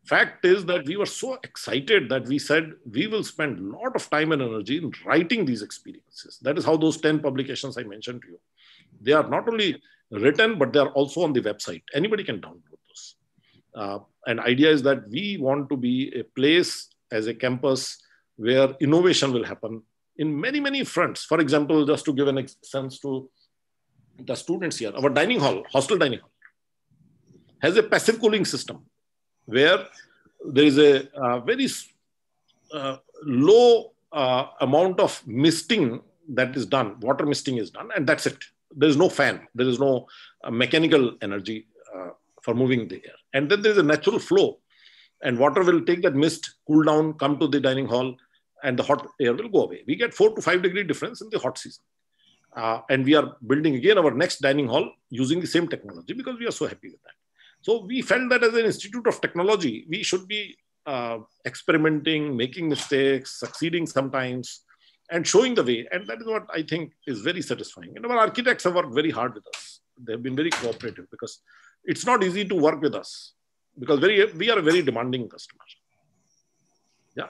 Fact is that we were so excited that we said we will spend a lot of time and energy in writing these experiences. That is how those ten publications I mentioned to you, they are not only written, but they are also on the website. Anybody can download those. Uh, and idea is that we want to be a place as a campus where innovation will happen in many, many fronts. For example, just to give an sense to the students here, our dining hall, hostel dining hall, has a passive cooling system where there is a, a very uh, low uh, amount of misting that is done, water misting is done, and that's it. There is no fan, there is no uh, mechanical energy uh, for moving the air. And then there is a natural flow, and water will take that mist, cool down, come to the dining hall, and the hot air will go away. We get four to five degree difference in the hot season. Uh, and we are building again our next dining hall using the same technology because we are so happy with that. So we felt that as an institute of technology, we should be uh, experimenting, making mistakes, succeeding sometimes, and showing the way. And that is what I think is very satisfying. And our architects have worked very hard with us. They've been very cooperative because it's not easy to work with us because very, we are a very demanding customer. Yeah.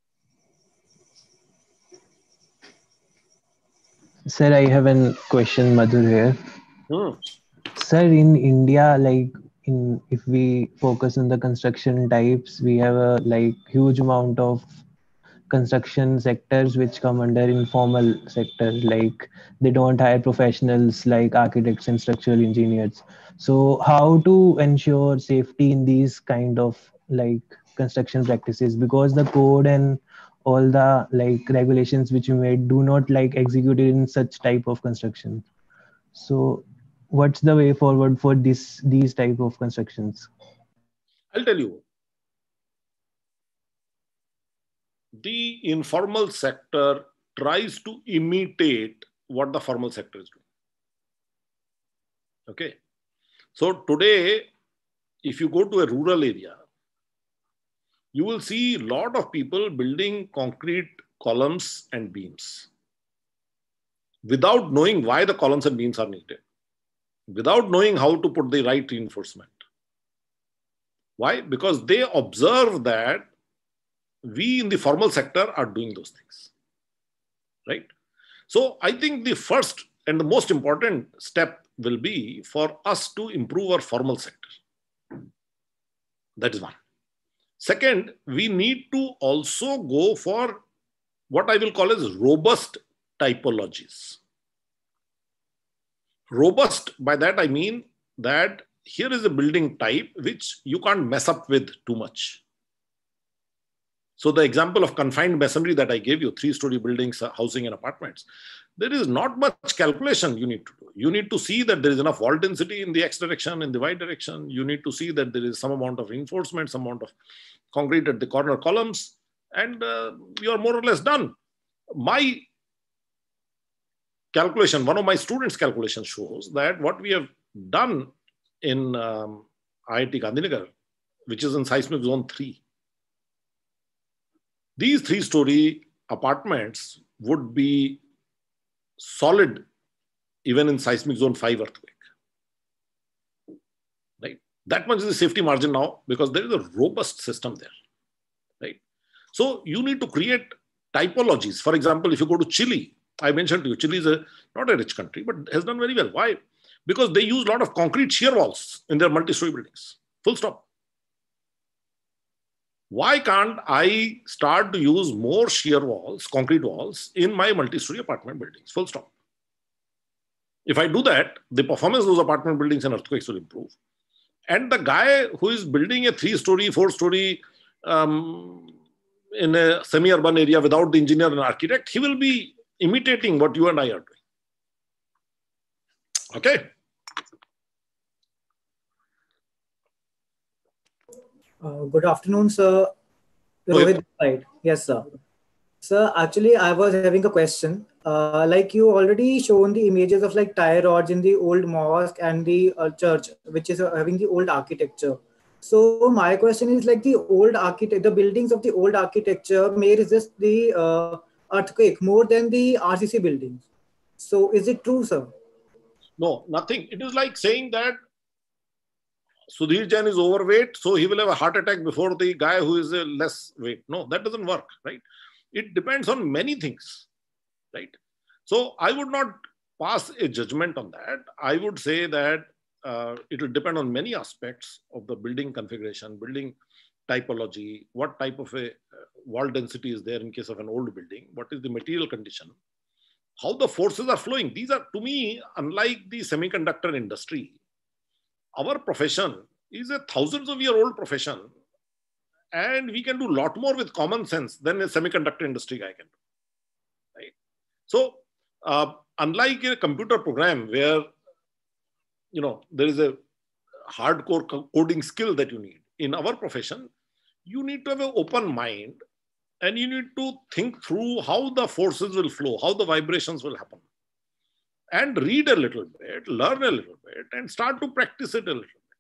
Sir, I have a question, Madhur here. Hmm. Sir, in India, like in if we focus on the construction types, we have a like huge amount of construction sectors which come under informal sector, like they don't hire professionals like architects and structural engineers. So how to ensure safety in these kind of like construction practices, because the code and all the like regulations which we made do not like execute in such type of construction. So what's the way forward for this these type of constructions? I'll tell you. The informal sector tries to imitate what the formal sector is doing. Okay. So today, if you go to a rural area, you will see a lot of people building concrete columns and beams without knowing why the columns and beams are needed, without knowing how to put the right reinforcement. Why? Because they observe that we in the formal sector are doing those things, right? So I think the first and the most important step will be for us to improve our formal sector. That is one. Second, we need to also go for what I will call as robust typologies. Robust, by that I mean that here is a building type which you can't mess up with too much. So the example of confined masonry that I gave you, three-story buildings, housing and apartments, there is not much calculation you need to do. You need to see that there is enough wall density in the X direction, in the Y direction. You need to see that there is some amount of reinforcement, some amount of concrete at the corner columns, and uh, you are more or less done. My calculation, one of my students' calculation shows that what we have done in um, I I T Gandhinagar, which is in seismic zone three, these three-story apartments would be solid even in seismic zone five earthquake. Right? That much is the safety margin now because there is a robust system there. Right? So you need to create typologies. For example, if you go to Chile, I mentioned to you, Chile is a, not a rich country, but has done very well. Why? Because they use a lot of concrete shear walls in their multi-story buildings. Full stop. Why can't I start to use more shear walls, concrete walls in my multi-story apartment buildings? Full stop. If I do that, the performance of those apartment buildings and earthquakes will improve. And the guy who is building a three-story, four-story um, in a semi-urban area without the engineer and architect, he will be imitating what you and I are doing. Okay? Uh, good afternoon, sir. Rohit, right? Yes, sir. Sir, actually, I was having a question. Uh, like you already shown the images of like tie rods in the old mosque and the uh, church, which is uh, having the old architecture. So my question is like the old architect, the buildings of the old architecture may resist the uh, earthquake more than the R C C buildings. So is it true, sir? No, nothing. It is like saying that Sudhir Jain is overweight, so he will have a heart attack before the guy who is a less weight. No, that doesn't work, right? It depends on many things, right? So I would not pass a judgment on that. I would say that uh, it will depend on many aspects of the building configuration, building typology, what type of a wall density is there in case of an old building, what is the material condition, how the forces are flowing. These are, to me, unlike the semiconductor industry, our profession is a thousands of year old profession, and we can do a lot more with common sense than a semiconductor industry guy can do, right? So uh, unlike a computer program where, you know, there is a hardcore coding skill that you need, in our profession, you need to have an open mind, and you need to think through how the forces will flow, how the vibrations will happen, and read a little bit, learn a little bit, and start to practice it a little bit.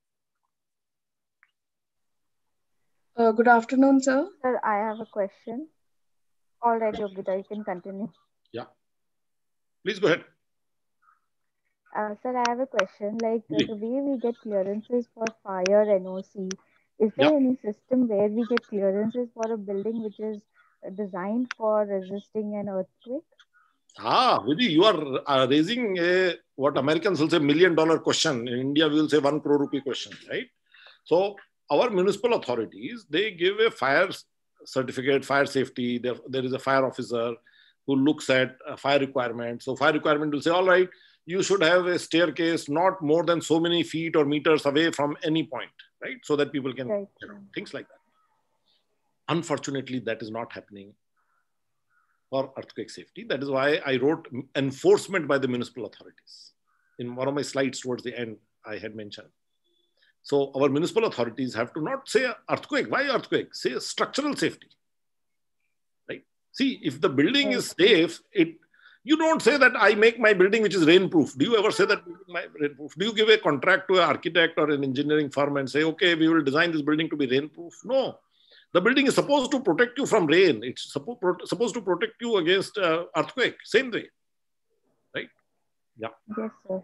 Uh, good afternoon, sir. Sir, I have a question. All right, Yogita, you can continue. Yeah. Please go ahead. Uh, sir, I have a question. Like uh, the way we get clearances for fire N O C, is there Yeah. any system where we get clearances for a building which is uh, designed for resisting an earthquake? Ah, Vidhi, you are uh, raising a, what Americans will say, million dollar question. In India, we will say one crore rupee question, right? So our municipal authorities, they give a fire certificate, fire safety. There, there is a fire officer who looks at uh, fire requirements. So fire requirement will say, all right, you should have a staircase not more than so many feet or meters away from any point, right? So that people can, Right. you know, things like that. Unfortunately, that is not happening for earthquake safety. That is why I wrote enforcement by the municipal authorities. In one of my slides towards the end, I had mentioned. So our municipal authorities have to not say earthquake. Why earthquake? Say structural safety, right? See, if the building is safe, it, you don't say that I make my building which is rainproof. Do you ever say that my rainproof? Do you give a contract to an architect or an engineering firm and say, okay, we will design this building to be rainproof? No. The building is supposed to protect you from rain. It's supposed supposed to protect you against uh, earthquake. Same way, right? Yeah. Yes, sir.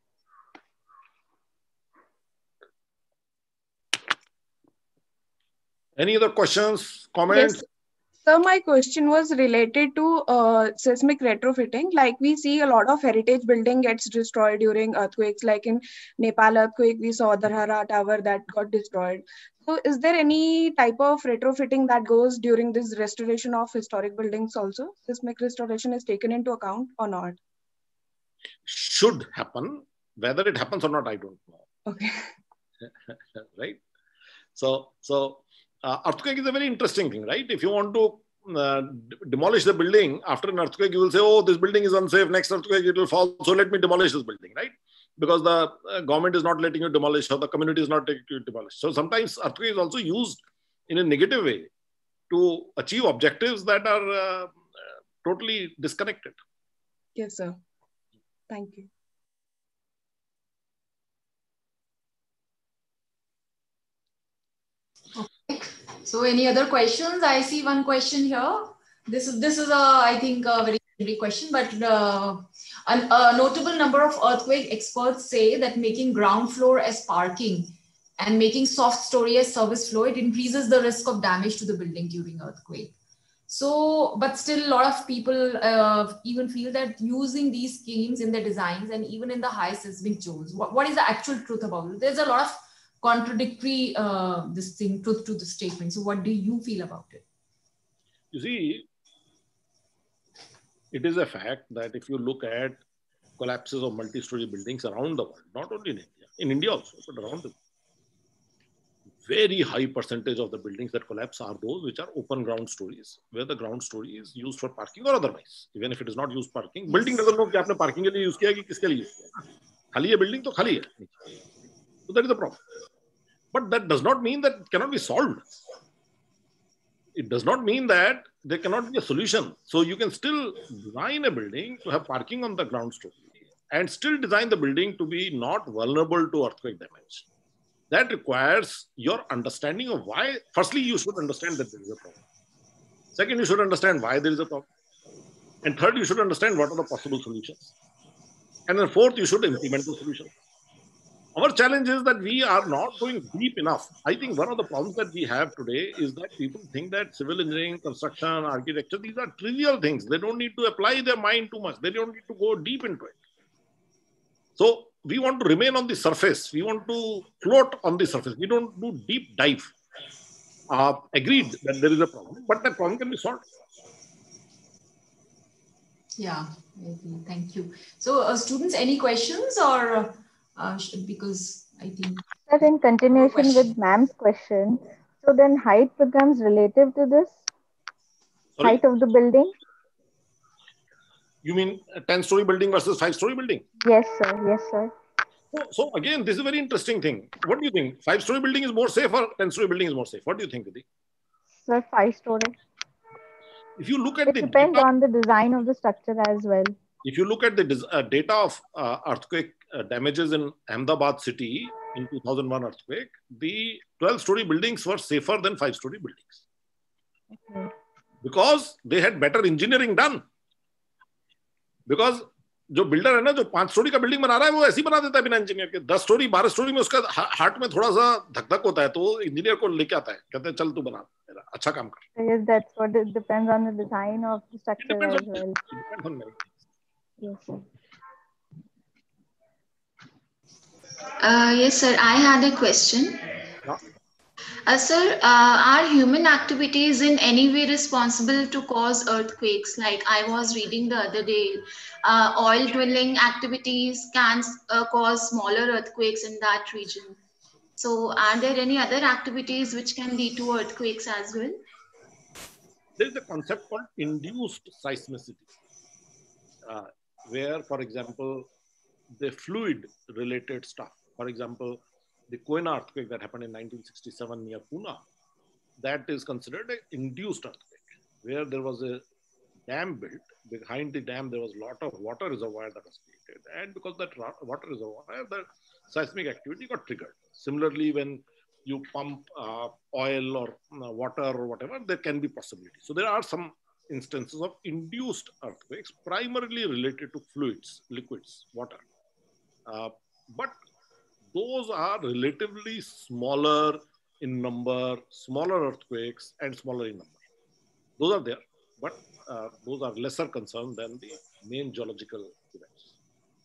Any other questions, comments? Yes. So my question was related to uh, seismic retrofitting. Like we see a lot of heritage building gets destroyed during earthquakes. Like in Nepal earthquake, we saw the Dhara Tower that got destroyed. So is there any type of retrofitting that goes during this restoration of historic buildings also? Seismic restoration is taken into account or not? Should happen. Whether it happens or not, I don't know. Okay. Right? So, so uh, earthquake is a very interesting thing, right? If you want to uh, demolish the building after an earthquake, you will say, oh, this building is unsafe. Next earthquake, it will fall. So let me demolish this building, right? Because the uh, government is not letting you demolish or the community is not letting you demolish. So sometimes earthquake is also used in a negative way to achieve objectives that are uh, totally disconnected. Yes, sir. Thank you. Okay. So any other questions? I see one question here. This is, this is a, I think, a very big question, but uh, an, a notable number of earthquake experts say that making ground floor as parking and making soft story as service floor, it increases the risk of damage to the building during earthquake. So, but still a lot of people uh, even feel that using these schemes in their designs and even in the high seismic zones, what, what is the actual truth about it? There's a lot of contradictory uh, this thing, truth to the statement. So what do you feel about it? You see, it is a fact that if you look at collapses of multi-story buildings around the world, not only in India, in India also, but around the world, very high percentage of the buildings that collapse are those which are open ground stories, where the ground story is used for parking or otherwise. Even if it is not used for parking, building doesn't know कि आपने parking के लिए use किया कि किसके लिए use किया. खाली है building तो खाली है. So that is the problem. But that does not mean that it cannot be solved. It does not mean that there cannot be a solution. So you can still design a building to have parking on the ground story and still design the building to be not vulnerable to earthquake damage. That requires your understanding of why. Firstly, you should understand that there is a problem. Second, you should understand why there is a problem. And third, you should understand what are the possible solutions. And then fourth, you should implement the solution. Our challenge is that we are not going deep enough. I think one of the problems that we have today is that people think that civil engineering, construction, architecture, these are trivial things. They don't need to apply their mind too much. They don't need to go deep into it. So we want to remain on the surface. We want to float on the surface. We don't do deep dive. Uh, agreed that there is a problem, but that problem can be solved. Yeah, I agree. Thank you. So uh, students, any questions or uh, because I think... Sir, in continuation with ma'am's question, so then height becomes relative to this? Sorry? Height of the building? You mean a ten-story building versus five-story building? Yes, sir. Yes, sir. So, so again, this is a very interesting thing. What do you think? Five-story building is more safe or ten-story building is more safe? What do you think, Vidhi? Sir, five-story. If you look at it the depends data, on the design of the structure as well. If you look at the uh, data of uh, earthquake uh, damages in Ahmedabad city in two thousand one earthquake, the twelve-story buildings were safer than five-story buildings. Okay. Because they had better engineering done. Because जो builder है ना, जो पांच story का building बना रहा है, वो ऐसे ही बना देता है बिना इंजीनियर के. दस स्टोरी बारह स्टोरी में उसका हार्ट में थोड़ा सा धक धक होता है, तो इंजीनियर को लेके आता है, कहते हैं चल तू बना, अच्छा काम कर. Yes, that's what it depends on the design of the structure as on, well. It depends on many things. Yes, sir. Uh, yes, sir. I had a question. Yeah. Uh, sir, uh, are human activities in any way responsible to cause earthquakes? Like I was reading the other day, uh, oil drilling activities can uh, cause smaller earthquakes in that region. So are there any other activities which can lead to earthquakes as well? There is a concept called induced seismicity, uh, where, for example, the fluid related stuff, for example, the Koyna earthquake that happened in nineteen sixty-seven near Pune, that is considered an induced earthquake, where there was a dam built. Behind the dam, there was a lot of water reservoir that was created. And because that water reservoir, the seismic activity got triggered. Similarly, when you pump uh, oil or uh, water or whatever, there can be possibility. So there are some instances of induced earthquakes, primarily related to fluids, liquids, water. Uh, but those are relatively smaller in number, smaller earthquakes, and smaller in number. Those are there, but uh, those are lesser concerned than the main geological events.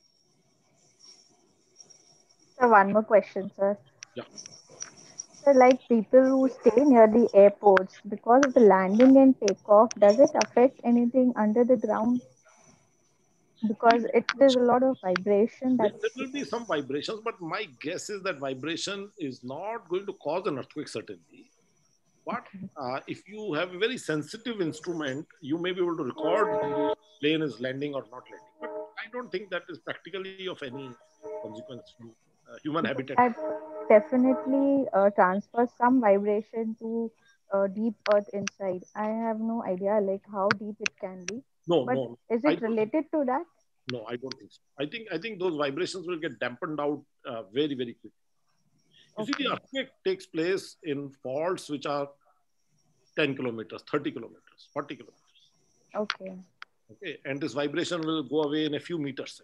So one more question, sir. Yeah. So like people who stay near the airports, because of the landing and takeoff, does it affect anything under the ground? Because it is a lot of vibration. That there will be some vibrations, but my guess is that vibration is not going to cause an earthquake certainly. But uh, if you have a very sensitive instrument, you may be able to record when the plane is landing or not landing. But I don't think that is practically of any consequence to uh, human habitat. That definitely uh, transfers some vibration to uh, deep earth inside. I have no idea like how deep it can be. No, but no. Is it related to that? No, I don't think so. I think I think those vibrations will get dampened out uh, very, very quickly. You okay. see, the earthquake takes place in faults which are ten kilometers, thirty kilometers, forty kilometers. Okay. Okay, and this vibration will go away in a few meters.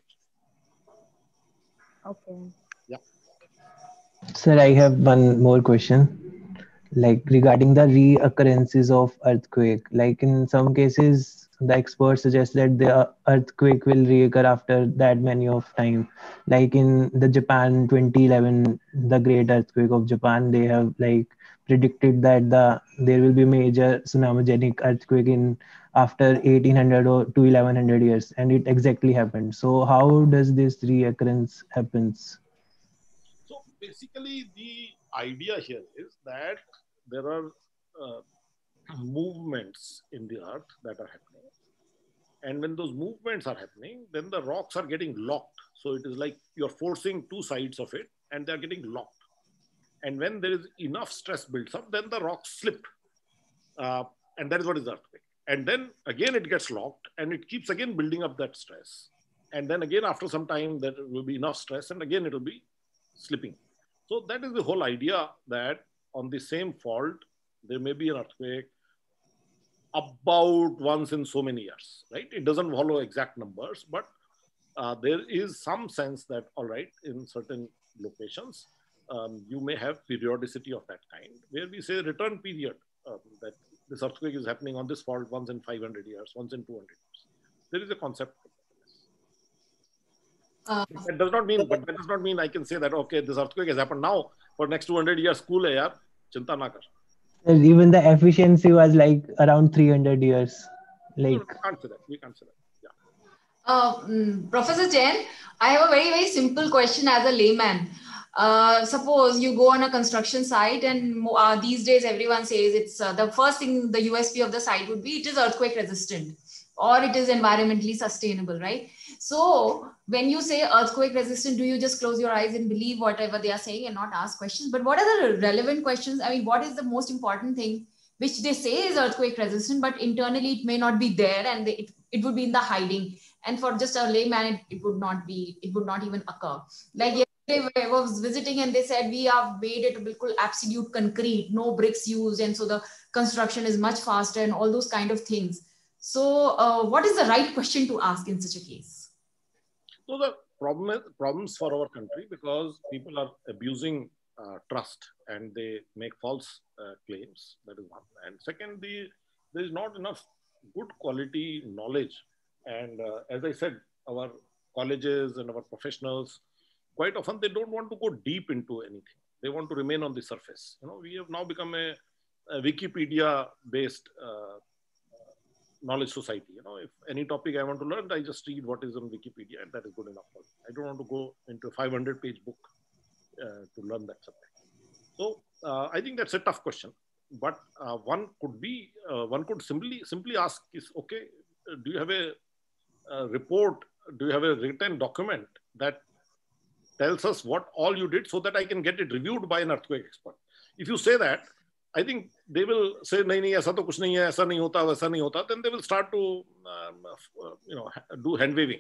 Okay. Yeah. Sir, I have one more question. Like regarding the reoccurrences of earthquake, like in some cases, the experts suggest that the earthquake will reoccur after that many of time. Like in the Japan twenty eleven, the great earthquake of Japan, they have like predicted that the there will be major tsunamigenic earthquake in after eighteen hundred or to eleven hundred years, and it exactly happened. So how does this reoccurrence happens? So basically, the idea here is that there are uh, movements in the earth that are happening. And when those movements are happening, then the rocks are getting locked. So it is like you're forcing two sides of it and they're getting locked. And when there is enough stress builds up, then the rocks slip. Uh, and that is what is the earthquake. And then again, it gets locked and it keeps again building up that stress. And then again, after some time, there will be enough stress and again, it will be slipping. So that is the whole idea, that on the same fault, there may be an earthquake about once in so many years, right? It doesn't follow exact numbers, but uh, there is some sense that, all right, in certain locations, um, you may have periodicity of that kind, where we say return period, um, that this earthquake is happening on this fault once in five hundred years, once in two hundred years. There is a concept. Uh, that does not mean, but that does not mean I can say that, okay, this earthquake has happened now, for next two hundred years, cool hai yaar, chinta na kar. Even the efficiency was like around three hundred years. Like, no, we can't say that. We can't say that. Yeah. Uh, mm, Professor Jain, I have a very, very simple question as a layman. Uh, suppose you go on a construction site, and uh, these days everyone says it's uh, the first thing, the U S P of the site would be it is earthquake resistant or it is environmentally sustainable, right? So when you say earthquake resistant, do you just close your eyes and believe whatever they are saying and not ask questions? But what are the relevant questions? I mean, what is the most important thing which they say is earthquake resistant, but internally it may not be there, and they, it, it would be in the hiding. And for just a layman, it, it would not be, it would not even occur. Like yesterday I was visiting and they said, we have made it a absolute concrete, no bricks used. And so the construction is much faster and all those kind of things. So uh, what is the right question to ask in such a case? So the problem, problems for our country, because people are abusing uh, trust and they make false uh, claims. That is one. And second, the, there is not enough good quality knowledge. And uh, as I said, our colleges and our professionals, quite often they don't want to go deep into anything. They want to remain on the surface. You know, we have now become a, a Wikipedia-based uh, knowledge society. You know, if any topic I want to learn, I just read what is on Wikipedia, and that is good enough for me. I don't want to go into a five hundred page book uh, to learn that subject. So uh, I think that's a tough question. But uh, one could be, uh, one could simply simply ask: is okay? Do you have a, a report? Do you have a written document that tells us what all you did, so that I can get it reviewed by an earthquake expert? If you say that, I think they will say, nahi, nahi, aisa to kuch nahi hai, aisa nahi hota, waisa nahi hota. Then they will start to, um, uh, you know, do hand waving.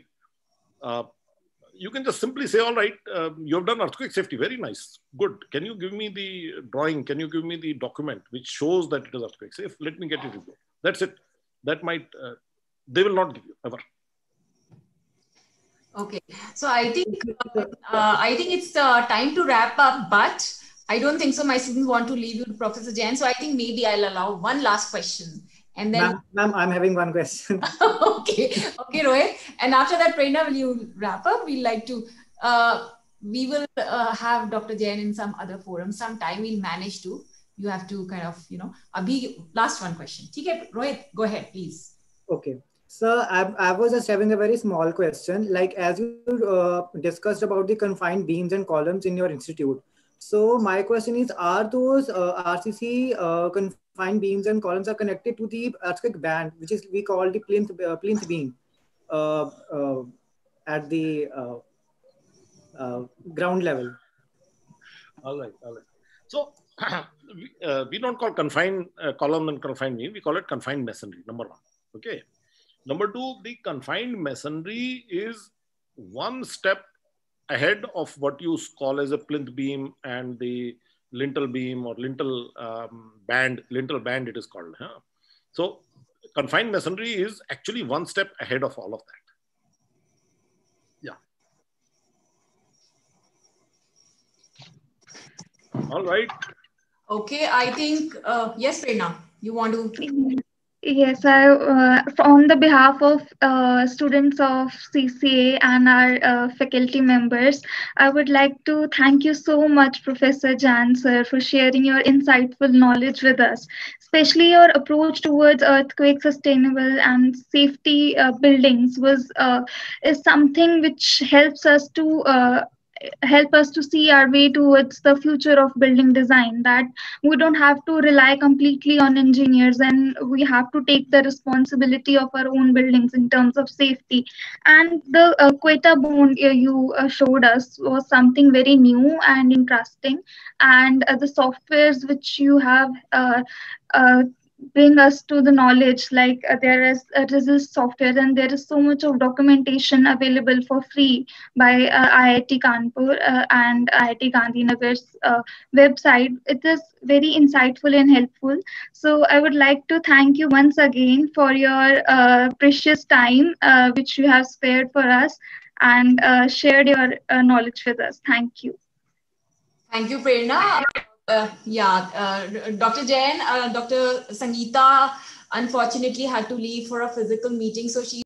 Uh, you can just simply say, all right, uh, you have done earthquake safety, very nice, good. Can you give me the drawing? Can you give me the document which shows that it is earthquake safe? Let me get it reviewed. That's it. That might, uh, they will not give you ever. Okay, so I think uh, uh, I think it's uh, time to wrap up, but I don't think so. My students want to leave you to Professor Jain, so I think maybe I'll allow one last question, and then. Ma'am, I'm having one question. okay, okay, Rohit, and after that, Prerna, will you wrap up? We'd like to. Uh, we will uh, have Doctor Jain in some other forum. Sometime we'll manage to. You have to kind of, you know, abhi, last one question. Okay, Rohit, go ahead, please. Okay. Sir, I, I was just having a very small question. Like, as you uh, discussed about the confined beams and columns in your institute. So my question is, are those uh, R C C uh, confined beams and columns are connected to the earthquake band, which is we call the plinth, uh, plinth beam uh, uh, at the uh, uh, ground level? All right, all right. So we, uh, we don't call confined uh, column and confined beam. We call it confined masonry, number one. Okay. Number two, the confined masonry is one step ahead of what you call as a plinth beam and the lintel beam or lintel um, band, lintel band it is called. Huh? So confined masonry is actually one step ahead of all of that. Yeah. All right. Okay, I think, uh, yes, Prerna, you want to? Yes, I, uh, on the behalf of uh, students of C C A and our uh, faculty members, I would like to thank you so much, Professor Jain, sir, for sharing your insightful knowledge with us, especially your approach towards earthquake sustainable and safety uh, buildings was uh, is something which helps us to uh, help us to see our way towards the future of building design, that we don't have to rely completely on engineers and we have to take the responsibility of our own buildings in terms of safety. And the uh, Quetta bond uh, you uh, showed us was something very new and interesting, and uh, the softwares which you have uh, uh, bring us to the knowledge, like uh, there is uh, resist software and there is so much of documentation available for free by uh, I I T Kanpur uh, and I I T Gandhinagar's uh, website. It is very insightful and helpful. So I would like to thank you once again for your uh, precious time uh, which you have spared for us. and uh, shared your uh, knowledge with us. Thank you. Thank you, Prerna. Uh, yeah, uh, Doctor Jain, uh, Doctor Sangeeta unfortunately had to leave for a physical meeting, so she